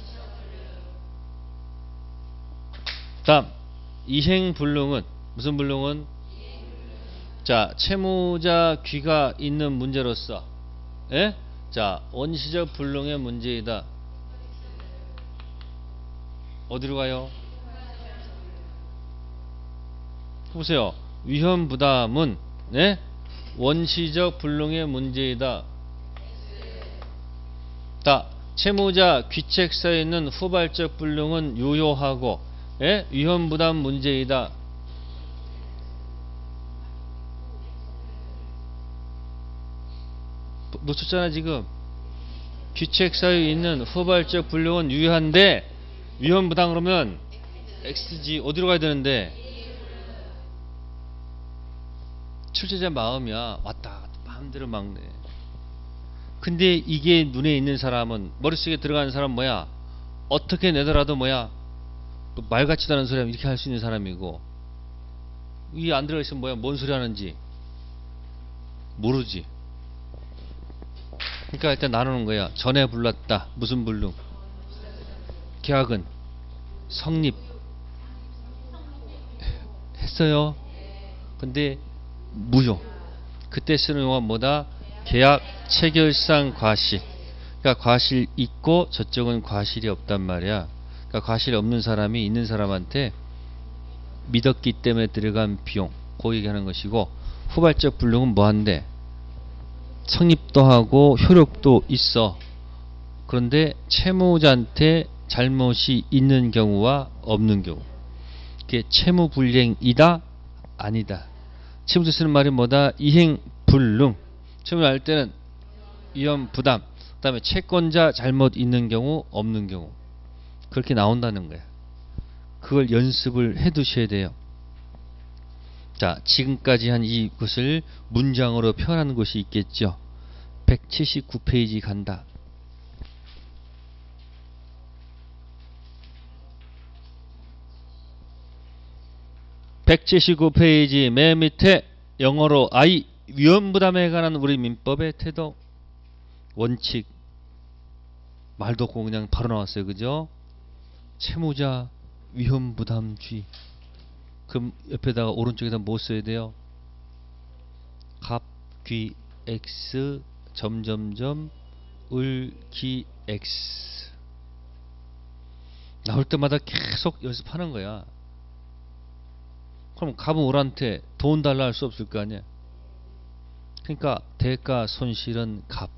다음, 이행 불능은 무슨 불능은? 자, 채무자 귀가 있는 문제로서 자, 원시적 불능의 문제이다. 어디로 가요? 보세요. 위험 부담은 원시적 불능의 문제이다. 자, 채무자 귀책사에 있는 후발적 불능은 유효하고 위험 부담 문제이다. 놓쳤잖아 지금. 귀책사에 있는 후발적 불능은 유효한데 위험 부담 그러면 X지. 어디로 가야 되는데? 출제자 마음이야. 왔다 갔다 마음대로 막네. 근데 이게 눈에 있는 사람은, 머릿속에 들어가는 사람 뭐야? 어떻게 내더라도 뭐야? 말 같지도 않은 소리 하면 이렇게 할 수 있는 사람이고, 이게 안 들어가 있으면 뭐야? 뭔 소리 하는지 모르지. 그러니까 일단 나누는 거야. 전에 불렀다. 무슨 불능? 계약은 성립 했어요. 근데 무효. 그때 쓰는 용어가 뭐다? 계약 체결상 과실. 그러니까 과실 있고 저쪽은 과실이 없단 말이야. 그러니까 과실 없는 사람이 있는 사람한테 믿었기 때문에 들어간 비용, 그 얘기하는 것이고, 후발적 불능은 뭐한데? 성립도 하고 효력도 있어. 그런데 채무자한테 잘못이 있는 경우와 없는 경우. 그게 채무불이행이다? 아니다. 채무자 쓰는 말이 뭐다? 이행불능. 채무자 할 때는 위험부담. 그 다음에 채권자 잘못 있는 경우, 없는 경우. 그렇게 나온다는 거야. 그걸 연습을 해 두셔야 돼요. 자, 지금까지 한 이것을 문장으로 표현하는 것이 있겠죠. 179페이지 간다. (179페이지) 맨 밑에 영어로 I, 위험부담에 관한 우리 민법의 태도, 원칙. 말도 없고 그냥 바로 나왔어요. 그죠? 채무자 위험부담주의. 그럼 옆에다가 오른쪽에다 뭐 써야 돼요? 갑, 귀, X, 점점점, 을, 기, X. 나올 때마다 계속 연습하는 거야. 그럼 갑은 을한테 돈 달라 할 수 없을 거 아니야. 그러니까 대가 손실은 갑.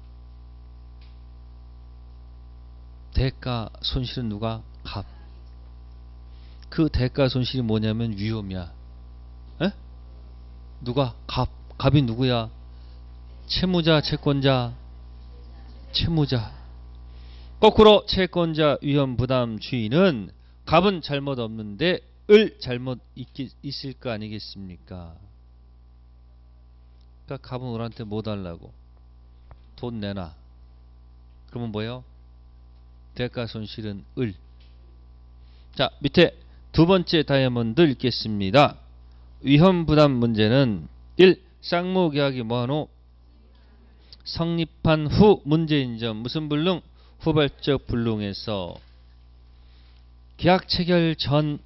대가 손실은 누가? 갑. 그 대가 손실이 뭐냐면 위험이야. 누가? 갑. 갑이 누구야? 채무자, 채권자? 채무자. 거꾸로 채권자 위험부담주의는 갑은 잘못 없는데 을 잘못 있을 거 아니겠습니까? 그러니까 갑은 을한테 뭐 달라고? 돈 내놔. 그러면 뭐예요? 대가 손실은 을. 자, 밑에 두 번째 다이아몬드 읽겠습니다. 위험부담 문제는 1. 쌍무계약이 뭐하노? 성립한 후 문제인 점. 무슨 불능? 후발적 불능에서 계약 체결 전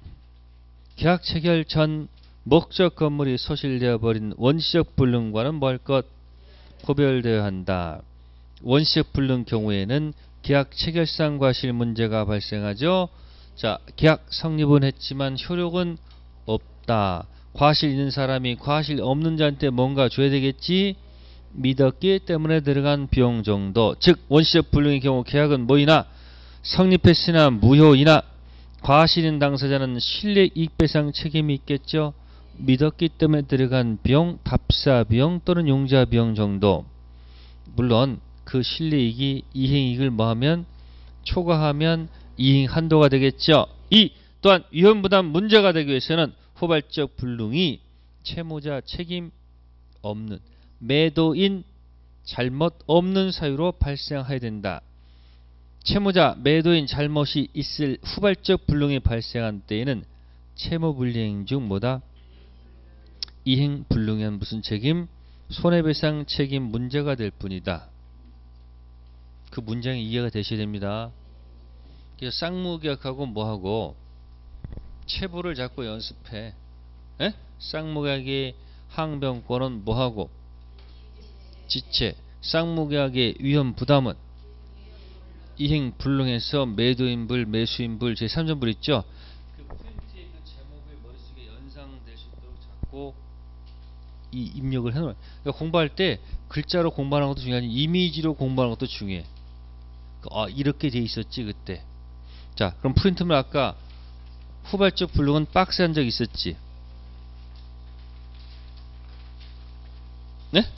목적 건물이 소실되어 버린 원시적 불능과는 뭐 할 것? 구별되어야 한다. 원시적 불능 경우에는 계약 체결상 과실 문제가 발생하죠. 자, 계약 성립은 했지만 효력은 없다. 과실 있는 사람이 과실 없는 자한테 뭔가 줘야 되겠지. 믿었기 때문에 들어간 비용 정도. 즉 원시적 불능의 경우 계약은 뭐이나 성립했으나 무효이나 과실인 당사자는 실례이익배상 책임이 있겠죠. 믿었기 때문에 들어간 비용, 답사 비용 또는 용자 비용 정도. 물론 그 실례이익이 이행이익을 뭐하면 초과하면 이행 한도가 되겠죠. 이 또한 위험부담 문제가 되기 위해서는 후발적 불능이 채무자 책임 없는 매도인 잘못 없는 사유로 발생해야 된다. 채무자 매도인 잘못이 있을 후발적 불능이 발생한 때에는 채무불이행 중 뭐다? 이행 불능에 한 무슨 책임? 손해배상 책임 문제가 될 뿐이다. 그 문장이 이해가 되셔야 됩니다. 그래서 쌍무계약하고 뭐하고 채부를 자꾸 연습해. 에? 쌍무계약의 항변권은 뭐하고 지체. 쌍무계약의 위험부담은 이행 불능해서 매도인불, 매수인불, 제3전불 있죠. 그 프린트의 그 제목을 머릿속에 연상될 수 있도록 자꾸 이 입력을 해놓아요. 그러니까 공부할 때 글자로 공부하는 것도 중요하지 이미지로 공부하는 것도 중요해. 아, 이렇게 돼 있었지 그때. 자, 그럼 프린트는 아까 후발적 불능은 박스 한 적 있었지. 네?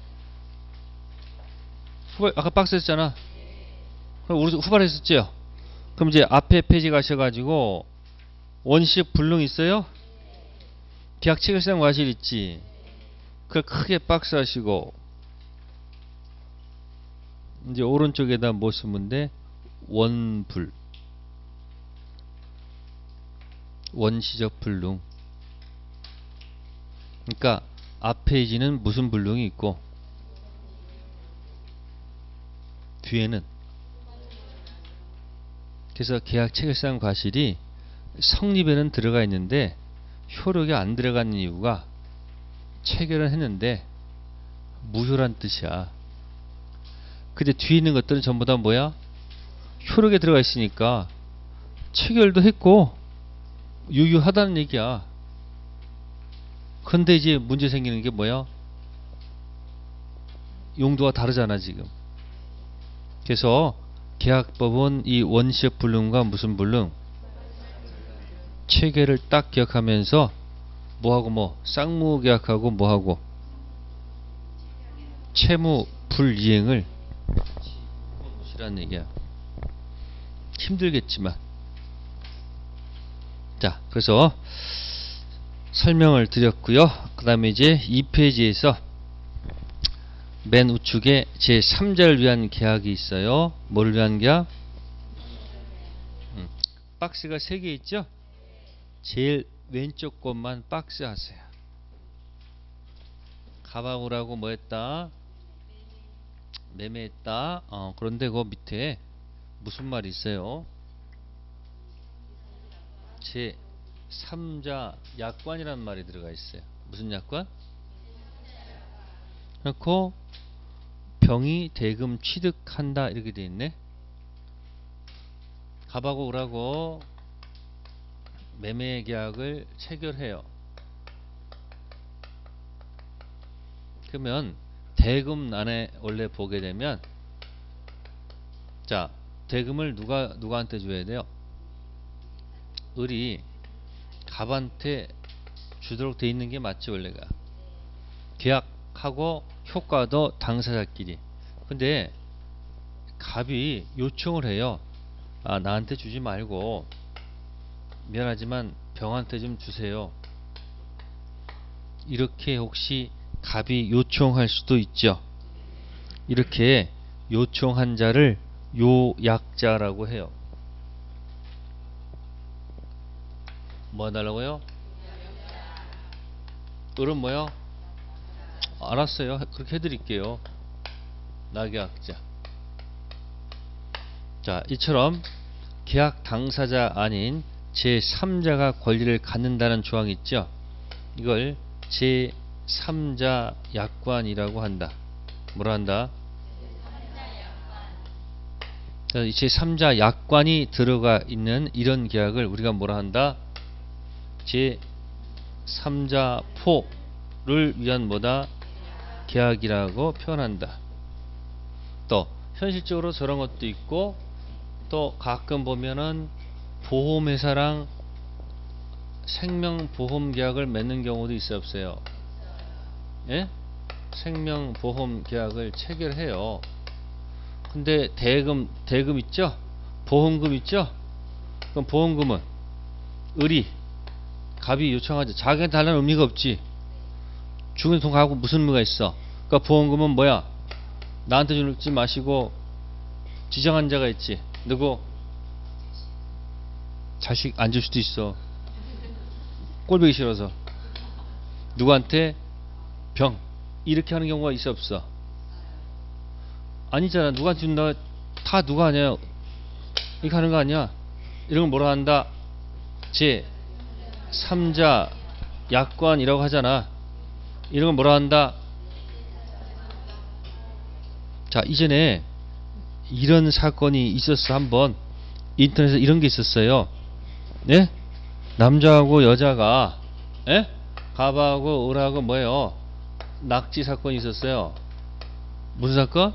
아까 박스 했잖아. 그럼 우리 후발 했었죠. 그럼 이제 앞에 페이지 가셔가지고 원시적 불능 있어요? 계약 체결상 과실 있지. 그걸 크게 박스 하시고 이제 오른쪽에다 뭐 쓰면 돼? 원불. 원시적 불능. 그러니까 앞 페이지는 무슨 불능이 있고 뒤에는 그래서 계약 체결상 과실이 성립에는 들어가 있는데 효력이 안 들어가는 이유가 체결은 했는데 무효란 뜻이야. 근데 뒤에 있는 것들은 전부 다 뭐야? 효력에 들어가 있으니까 체결도 했고 유효하다는 얘기야. 근데 이제 문제 생기는 게 뭐야? 용도가 다르잖아 지금. 그래서 계약법은 이 원시적 불능과 무슨 불능? 체계를 딱 기억하면서 뭐하고 뭐 쌍무계약하고 뭐하고 채무 불이행을 보시라는 얘기야. 힘들겠지만 자, 그래서 설명을 드렸고요. 그 다음에 이제 2페이지에서 맨 우측에 제3자를 위한 계약이 있어요. 뭐를 위한 계약? 박스가 3개 있죠? 제일 왼쪽 것만 박스 하세요. 가방우라고 뭐 했다? 매매했다. 그런데 그 밑에 무슨 말이 있어요? 제3자 약관이라는 말이 들어가 있어요. 무슨 약관? 그렇고 병이 대금 취득한다 이렇게 돼 있네. 갑하고 을하고 매매 계약을 체결해요. 그러면 대금 안에 원래 보게 되면 자, 대금을 누구한테 줘야 돼요? 을이 갑한테 주도록 돼 있는 게 맞지 원래가. 계약하고 효과도 당사자끼리. 근데 갑이 요청을 해요. 아, 나한테 주지 말고 미안하지만 병한테 좀 주세요. 이렇게 혹시 갑이 요청할 수도 있죠. 이렇게 요청한 자를 요약자라고 해요. 뭐 해달라고요? 을은 뭐요? 알았어요. 그렇게 해드릴게요. 낙약자. 자, 이처럼 계약 당사자 아닌 제3자가 권리를 갖는다는 조항이 있죠. 이걸 제3자 약관이라고 한다. 뭐라 한다? 제3자 약관이 들어가 있는 이런 계약을 우리가 뭐라 한다? 제3자 포를 위한 뭐다? 계약이라고 표현한다. 또 현실적으로 저런 것도 있고, 또 가끔 보면은 보험회사랑 생명보험 계약을 맺는 경우도 있어요, 없어요? 예? 생명보험 계약을 체결해요. 근데 대금 있죠? 보험금 있죠? 그럼 보험금은 을이 갑이 요청하죠. 자기한테 달라는 의미가 없지. 죽은 돈 갖고 무슨 의미가 있어? 그러니까 보험금은 뭐야? 나한테 주지 마시고 지정한 자가 있지. 누구? 자식 안 줄 수도 있어. 꼴보기 싫어서. 누구한테? 병. 이렇게 하는 경우가 있어, 없어? 아니잖아. 누가 준다? 다 누가 하냐? 이렇게 하는 거 아니야? 이런 걸 뭐라 한다? 제3자 약관이라고 하잖아. 이런 걸 뭐라 한다? 자, 이전에 이런 사건이 있었어. 한번 인터넷에 이런 게 있었어요. 네? 남자하고 여자가, 예? 갑하고 을하고 뭐예요? 낙지 사건이 있었어요. 무슨 사건?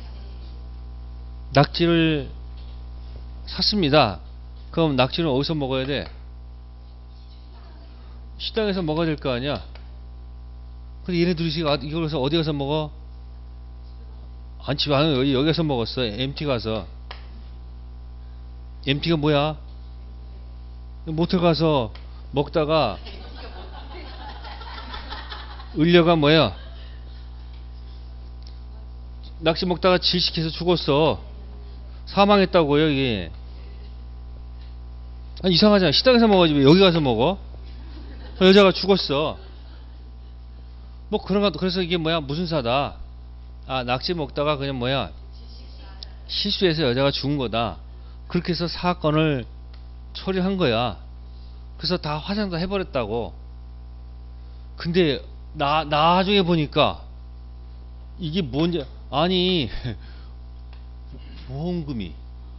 낙지를 샀습니다. 그럼 낙지는 어디서 먹어야 돼? 식당에서 먹어야 될 거 아니야? 근데 얘네 둘이 이걸 어디 가서 먹어? 안 집에 안 여기 가서 먹었어. MT 가서. MT가 뭐야? 모텔 가서 먹다가 을려가 뭐야? 낚시 먹다가 질식해서 죽었어. 사망했다고요, 이게. 아니, 이상하잖아. 식당에서 먹어야지 왜 여기 가서 먹어? 여자가 죽었어. 뭐 그런 거. 그래서 이게 뭐야? 무슨 사다? 아, 낚시 먹다가 그냥 뭐야? 실수해서 여자가 죽은 거다. 그렇게 해서 사건을 처리한 거야. 그래서 다 화상도 해버렸다고. 근데 나중에 보니까 이게 뭔지. 아니 보험금이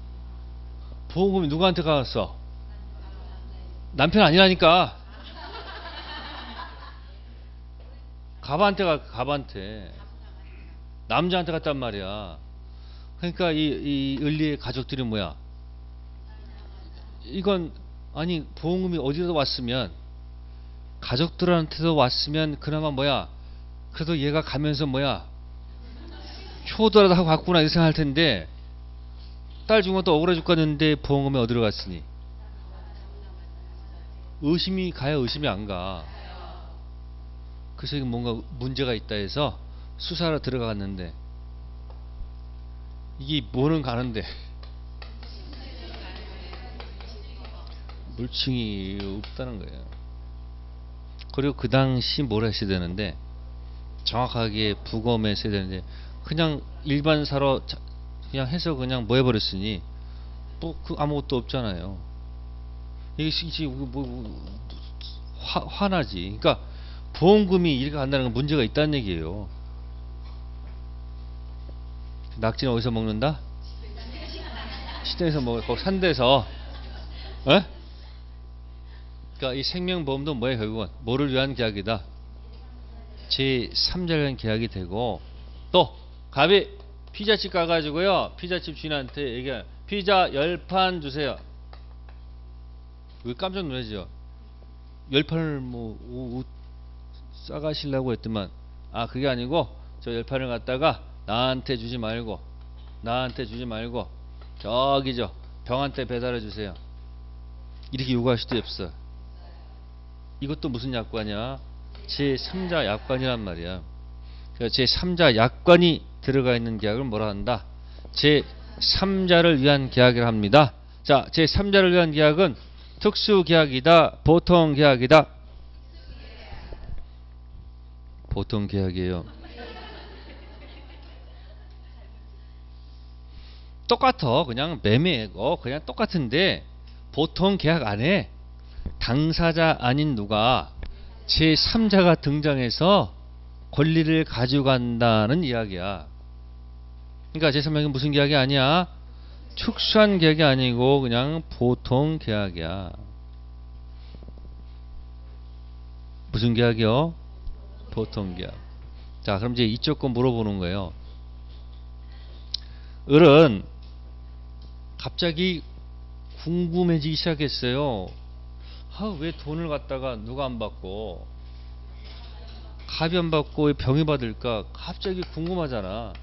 누구한테 갔어? 남편 아니라니까. 갑한테 남자한테 갔단 말이야. 그러니까 이 을리의 가족들이 뭐야? 이건 아니 보험금이 어디서 왔으면 가족들한테도 왔으면 그나마 뭐야? 그래도 얘가 가면서 뭐야? 효도라도 하고 갔구나 이렇게 생각할 텐데 딸 죽은 것도 억울해 죽겠는데 보험금이 어디로 갔으니? 의심이 가야 의심이 안 가. 그래서 이게 뭔가 문제가 있다 해서 수사로 들어갔는데 이게 뭐는 가는데 물증이 없다는 거예요. 그리고 그 당시 뭘 했어야 되는데 정확하게 부검했어야 되는데 그냥 일반사로 그냥 해서 그냥 뭐 해버렸으니 또 그 아무것도 없잖아요. 이게 화나지. 그러니까 보험금이 이렇게 간다는 건 문제가 있다는 얘기예요. 낙지는 어디서 먹는다? 시장에서 먹어. 거기 산 데서. 에? 그러니까 이 생명보험도 뭐야 결국은 뭐를 위한 계약이다? 제3자를 위한 계약이 되고 또 갑이 피자집 가가지고요. 피자집 주인한테 얘기해. 피자 10판 주세요. 왜 깜짝 놀라죠? 10판을 뭐 싸가시려고 했더만 아 그게 아니고 저 10판을 갖다가 나한테 주지 말고 저기 저 병한테 배달해 주세요. 이렇게 요구할 수도 없어. 이것도 무슨 약관이야? 제3자 약관이란 말이야. 제3자 약관이 들어가 있는 계약을 뭐라 한다? 제3자를 위한 계약을 합니다. 자, 제3자를 위한 계약은 특수계약이다, 보통계약이다? 보통계약이에요. 똑같아. 그냥 매매고 그냥 똑같은데 보통계약 안에 당사자 아닌 누가 제3자가 등장해서 권리를 가져간다는 이야기야. 그러니까 제3자는 무슨 계약이 아니야? 특수한 계약이 아니고 그냥 보통 계약이야. 무슨 계약이요? 보통 계약. 자, 그럼 이제 이쪽 거 물어보는 거예요. 을은 갑자기 궁금해지기 시작했어요. 왜 돈을 갖다가 누가 안 받고 갑이 안 받고 왜 병이 받을까? 갑자기 궁금하잖아.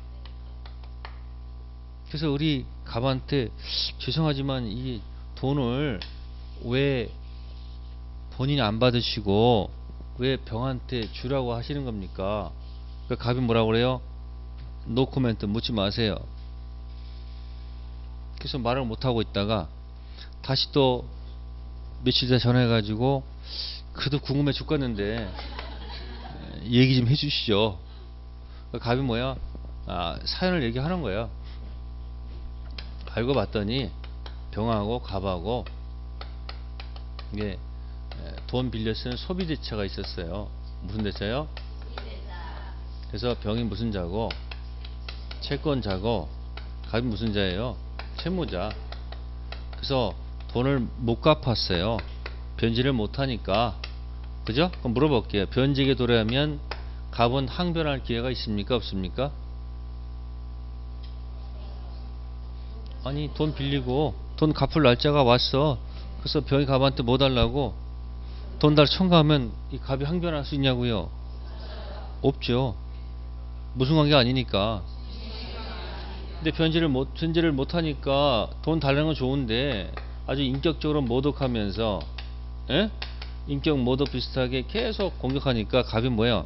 그래서 우리 갑한테 죄송하지만 이 돈을 왜 본인이 안 받으시고 왜 병한테 주라고 하시는 겁니까? 그러니까 갑이 뭐라고 그래요? 노 코멘트, 묻지 마세요. 그래서 말을 못하고 있다가 다시 또 며칠 뒤에 전화해가지고 그래도 궁금해 죽겠는데 얘기 좀 해주시죠. 그러니까 갑이 뭐야? 사연을 얘기하는 거야. 알고 봤더니 병하고 갑하고 이게 돈 빌려 쓰는 소비 대차가 있었어요. 무슨 대차요? 그래서 병이 무슨 자고 채권자고 갑이 무슨 자예요? 채무자. 그래서 돈을 못 갚았어요. 변제를 못하니까. 그죠? 그럼 물어볼게요. 변제에 도래하면 갑은 항변할 기회가 있습니까? 없습니까? 아니 돈 빌리고 돈 갚을 날짜가 왔어. 그래서 병이 갑한테 뭐 달라고 돈 달 청구하면 이 갑이 항변할 수 있냐고요? 없죠. 무슨 관계가 아니니까. 근데 변제를 못하니까 돈 달라는 건 좋은데 아주 인격적으로 모독하면서 인격 모독 비슷하게 계속 공격하니까 갑이 뭐야?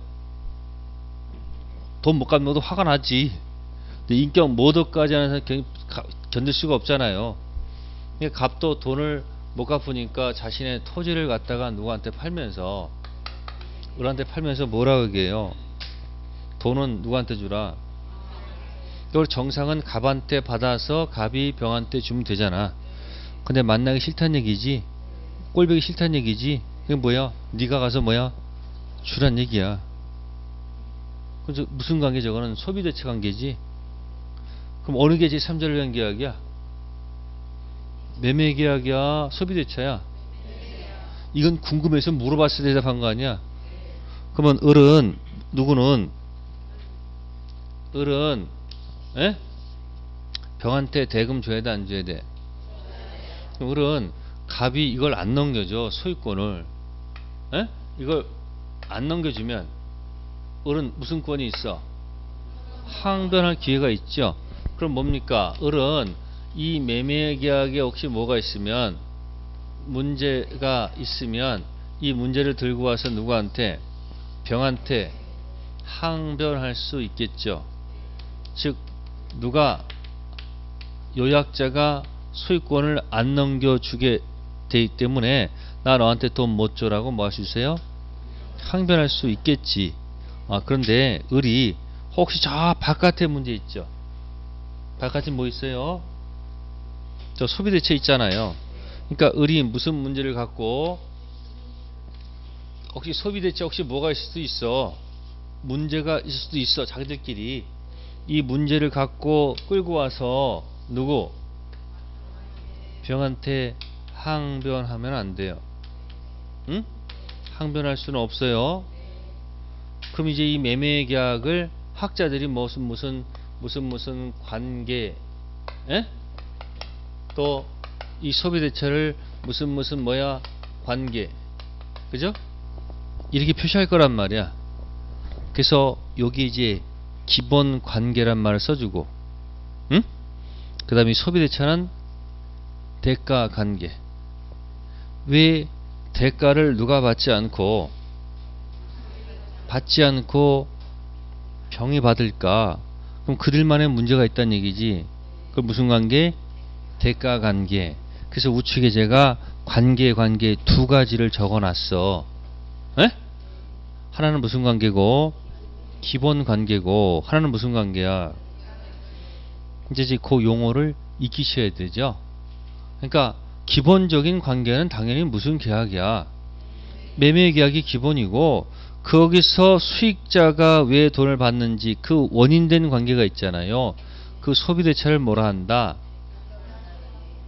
돈 못 갚는 것도 화가 나지. 근데 인격 모독까지 하는 사람 견딜 수가 없잖아요. 그러니까 갑도 돈을 못 갚으니까 자신의 토지를 갖다가 누구한테 팔면서 을한테 팔면서 뭐라고 얘기해요? 돈은 누구한테 주라? 이걸 정상은 갑한테 받아서 갑이 병한테 주면 되잖아. 근데 만나기 싫다는 얘기지. 꼴보기 싫다는 얘기지. 그게 뭐야? 네가 가서 뭐야? 주란 얘기야. 그래서 무슨 관계? 저거는 소비대체 관계지. 그럼 어느 게 제3자를 위한 계약이야? 매매계약이야? 소비대차야? 이건 궁금해서 물어봤을 때 대답한 거 아니야? 그러면 을은 누구는 병한테 대금 줘야 돼 안 줘야 돼? 을은 갑이 이걸 안 넘겨줘. 소유권을 이걸 안 넘겨주면 을은 무슨 권이 있어? 항변할 기회가 있죠. 그럼 뭡니까? 을은 이 매매계약에 혹시 뭐가 있으면 문제가 있으면 이 문제를 들고 와서 누구한테? 병한테 항변할 수 있겠죠. 즉 누가 요약자가 소유권을 안 넘겨주게 되기 때문에 나 너한테 돈 못 줘라고 뭐 할 수 있어요? 항변할 수 있겠지. 그런데 을이 혹시 저 바깥에 문제 있죠. 바깥에 뭐 있어요? 저 소비대체 있잖아요. 그러니까 을이 무슨 문제를 갖고 혹시 소비대체 혹시 뭐가 있을 수도 있어. 문제가 있을 수도 있어. 자기들끼리 이 문제를 갖고 끌고 와서 누구? 병한테 항변하면 안 돼요. 응? 항변할 수는 없어요. 그럼 이제 이 매매 계약을 학자들이 무슨 관계, 또 이 소비대체를 무슨 관계, 그죠? 이렇게 표시할 거란 말이야. 그래서 여기 이제 기본 관계란 말을 써주고, 그 다음에 소비대차는 대가 관계. 왜 대가를 누가 받지 않고 병이 받을까? 그럼 그들만의 문제가 있다는 얘기지. 그럼 무슨 관계? 대가 관계. 그래서 우측에 제가 관계 두 가지를 적어놨어. 하나는 무슨 관계고? 기본 관계고, 하나는 무슨 관계야? 이제 그 용어를 익히셔야 되죠. 그러니까 기본적인 관계는 당연히 무슨 계약이야? 매매 계약이 기본이고, 거기서 수익자가 왜 돈을 받는지 그 원인된 관계가 있잖아요. 그 소비대차를 뭐라 한다?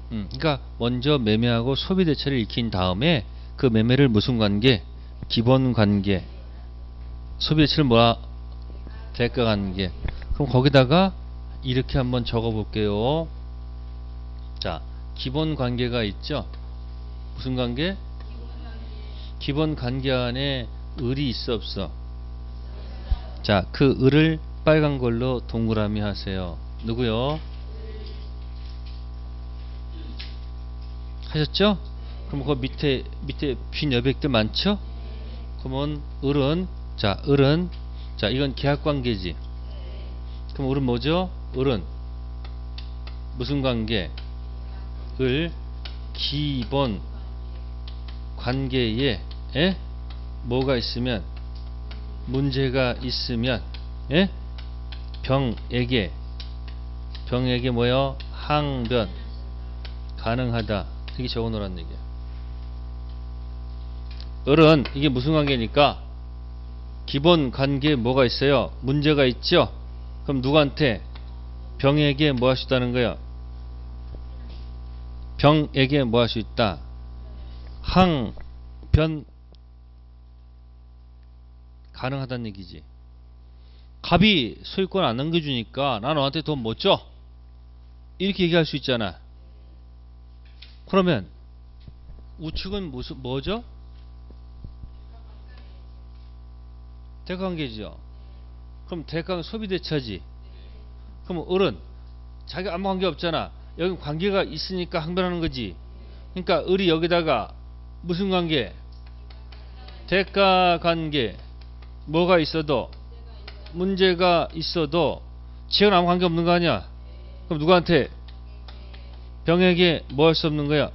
그러니까 먼저 매매하고 소비 대체를 익힌 다음에 그 매매를 무슨 관계? 기본 관계. 소비 대체를 뭐야? 대가 관계. 그럼 거기다가 이렇게 한번 적어 볼게요. 자, 기본 관계가 있죠? 무슨 관계? 기본 관계 안에 을이 있어 없어? 자, 그 을을 빨간 걸로 동그라미 하세요. 누구요? 하셨죠? 그럼 그 밑에 빈 여백들 많죠? 그러면 을은 자 이건 계약 관계지. 그럼 을은 뭐죠? 을은 무슨 관계? 을 기본 관계에 뭐가 있으면 문제가 있으면 병에게 뭐요? 항변 가능하다. 이렇게 적어 놓으라는 얘기야. 을은 이게 무슨 관계니까 기본 관계에 뭐가 있어요? 문제가 있죠? 그럼 누구한테? 병에게 뭐 할 수 있다는 거야? 병에게 뭐 할 수 있다? 항변 가능하다는 얘기지. 갑이 소유권 안 남겨주니까 나 너한테 돈 못 줘. 이렇게 얘기할 수 있잖아. 그러면 우측은 뭐죠? 대가관계죠. 그럼 대가가 소비대차지. 그럼 을은 자기 아무 관계 없잖아. 여기 관계가 있으니까 항변하는 거지. 그러니까 을이 여기다가 무슨 관계? 대가관계. 뭐가 있어도 문제가 있어도 지역은 아무 관계 없는 거 아니야. 그럼 누구한테? 병에게 뭐 할 수 없는 거야?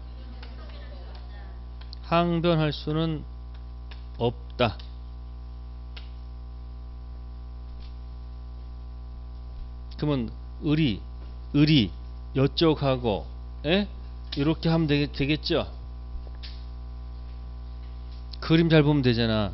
항변할 수는 없다. 그러면 을이 이쪽하고 이렇게 하면 되겠죠? 그림 잘 보면 되잖아.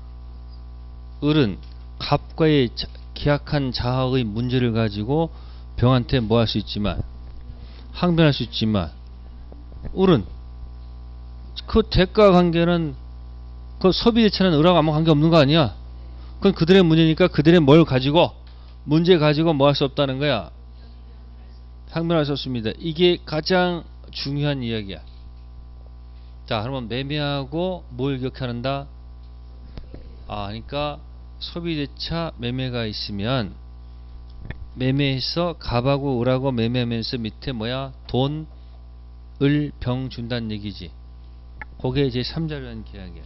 을은 갑과의 계약한 자학의 문제를 가지고 병한테 뭐 할 수 있지만 항변할 수 있지만 을은 그 대가 관계는 그 소비 대체는 을하고 아무 관계 없는 거 아니야. 그건 그들의 문제니까 그들의 뭘 가지고 문제 가지고 뭐 할 수 없다는 거야. 항변할 수 없습니다. 이게 가장 중요한 이야기야. 자, 그러면 매매하고 뭘 기억한다? 그러니까 소비대차 매매가 있으면 매매해서 갑하고 을하고 매매하면서 밑에 뭐야? 돈, 을, 병 준다는 얘기지. 그게 제 3자를 위한 계약이야.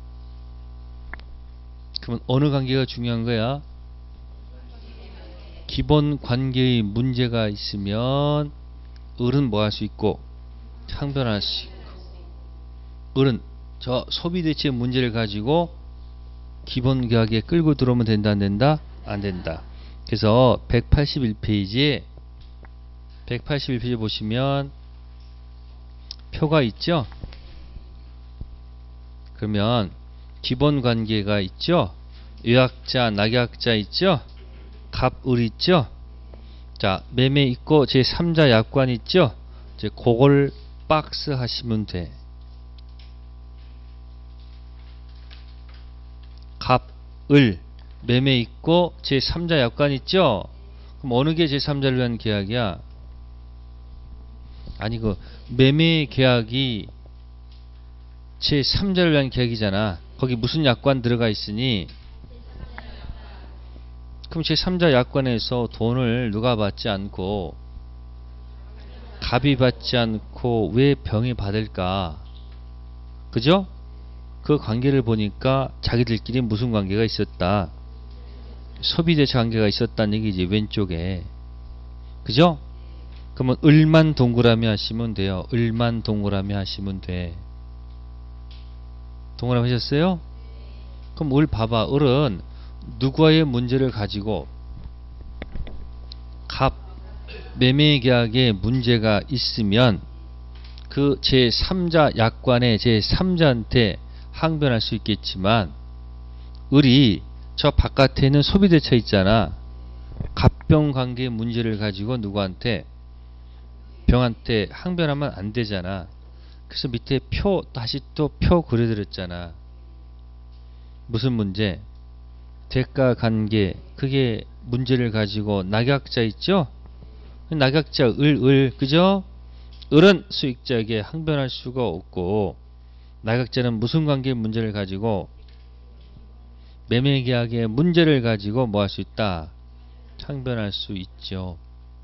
그러면 어느 관계가 중요한 거야? 기본 관계의 문제가 있으면 을은 뭐 할 수 있고 항변할 수 있고, 을은 저 소비대체 문제를 가지고 기본 계약에 끌고 들어오면 된다 안 된다? 안 된다. 그래서 181페이지에 보시면 표가 있죠? 그러면 기본 관계가 있죠? 유약자, 낙약자 있죠? 갑, 을 있죠? 자, 매매 있고 제3자 약관 있죠? 이제 그걸 박스 하시면 돼. 갑, 을, 매매 있고 제3자 약관 있죠? 그럼 어느 게 제3자를 위한 계약이야? 아니, 그 매매 계약이 제3자를 위한 계약이잖아. 거기 무슨 약관 들어가 있으니? 그럼 제3자 약관에서 돈을 누가 받지 않고 갑이 받지 않고 왜 병이 받을까? 그죠? 그 관계를 보니까 자기들끼리 무슨 관계가 있었다. 소비대차 관계가 있었다는 얘기지, 왼쪽에. 그죠? 그러면 을만 동그라미 하시면 돼요. 을만 동그라미 하시면 돼. 동그라미 하셨어요? 그럼 을 봐봐. 을은 누구와의 문제를 가지고 갑 매매 계약에 문제가 있으면 그 제3자 약관의 제3자한테 항변할 수 있겠지만, 을이 저 바깥에 있는 소비대차 있잖아. 갑병 관계의 문제를 가지고 누구한테? 병한테 항변하면 안 되잖아. 그래서 밑에 표 다시 또 표 그려드렸잖아. 무슨 문제? 대가 관계, 그게 문제를 가지고 낙약자 있죠? 낙약자 을 그죠? 을은 수익자에게 항변할 수가 없고, 낙약자는 무슨 관계의 문제를 가지고 매매계약의 문제를 가지고 뭐 할 수 있다? 항변할 수 있죠.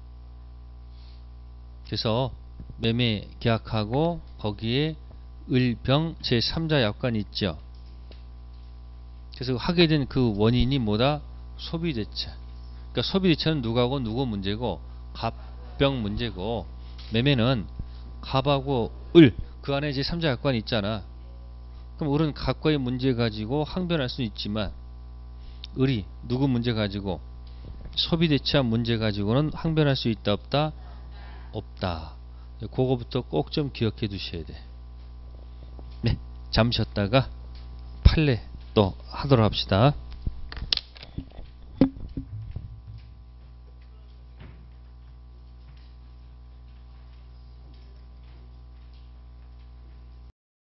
그래서 매매계약하고 거기에 을병 제3자 약관이 있죠. 그래서 하게 된 그 원인이 뭐다? 소비대차. 그러니까 소비대차는 누구하고 누구 문제고, 갑병 문제고, 매매는 갑하고 을, 그 안에 제3자 약관이 있잖아. 그럼 을은 갑과의 문제 가지고 항변할 수는 있지만, 을이 누구 문제 가지고, 소비대차 문제 가지고는 항변할 수 있다 없다? 없다. 그거부터 꼭 좀 기억해 두셔야 돼. 네, 잠시 쉬었다가 판례 또 하도록 합시다.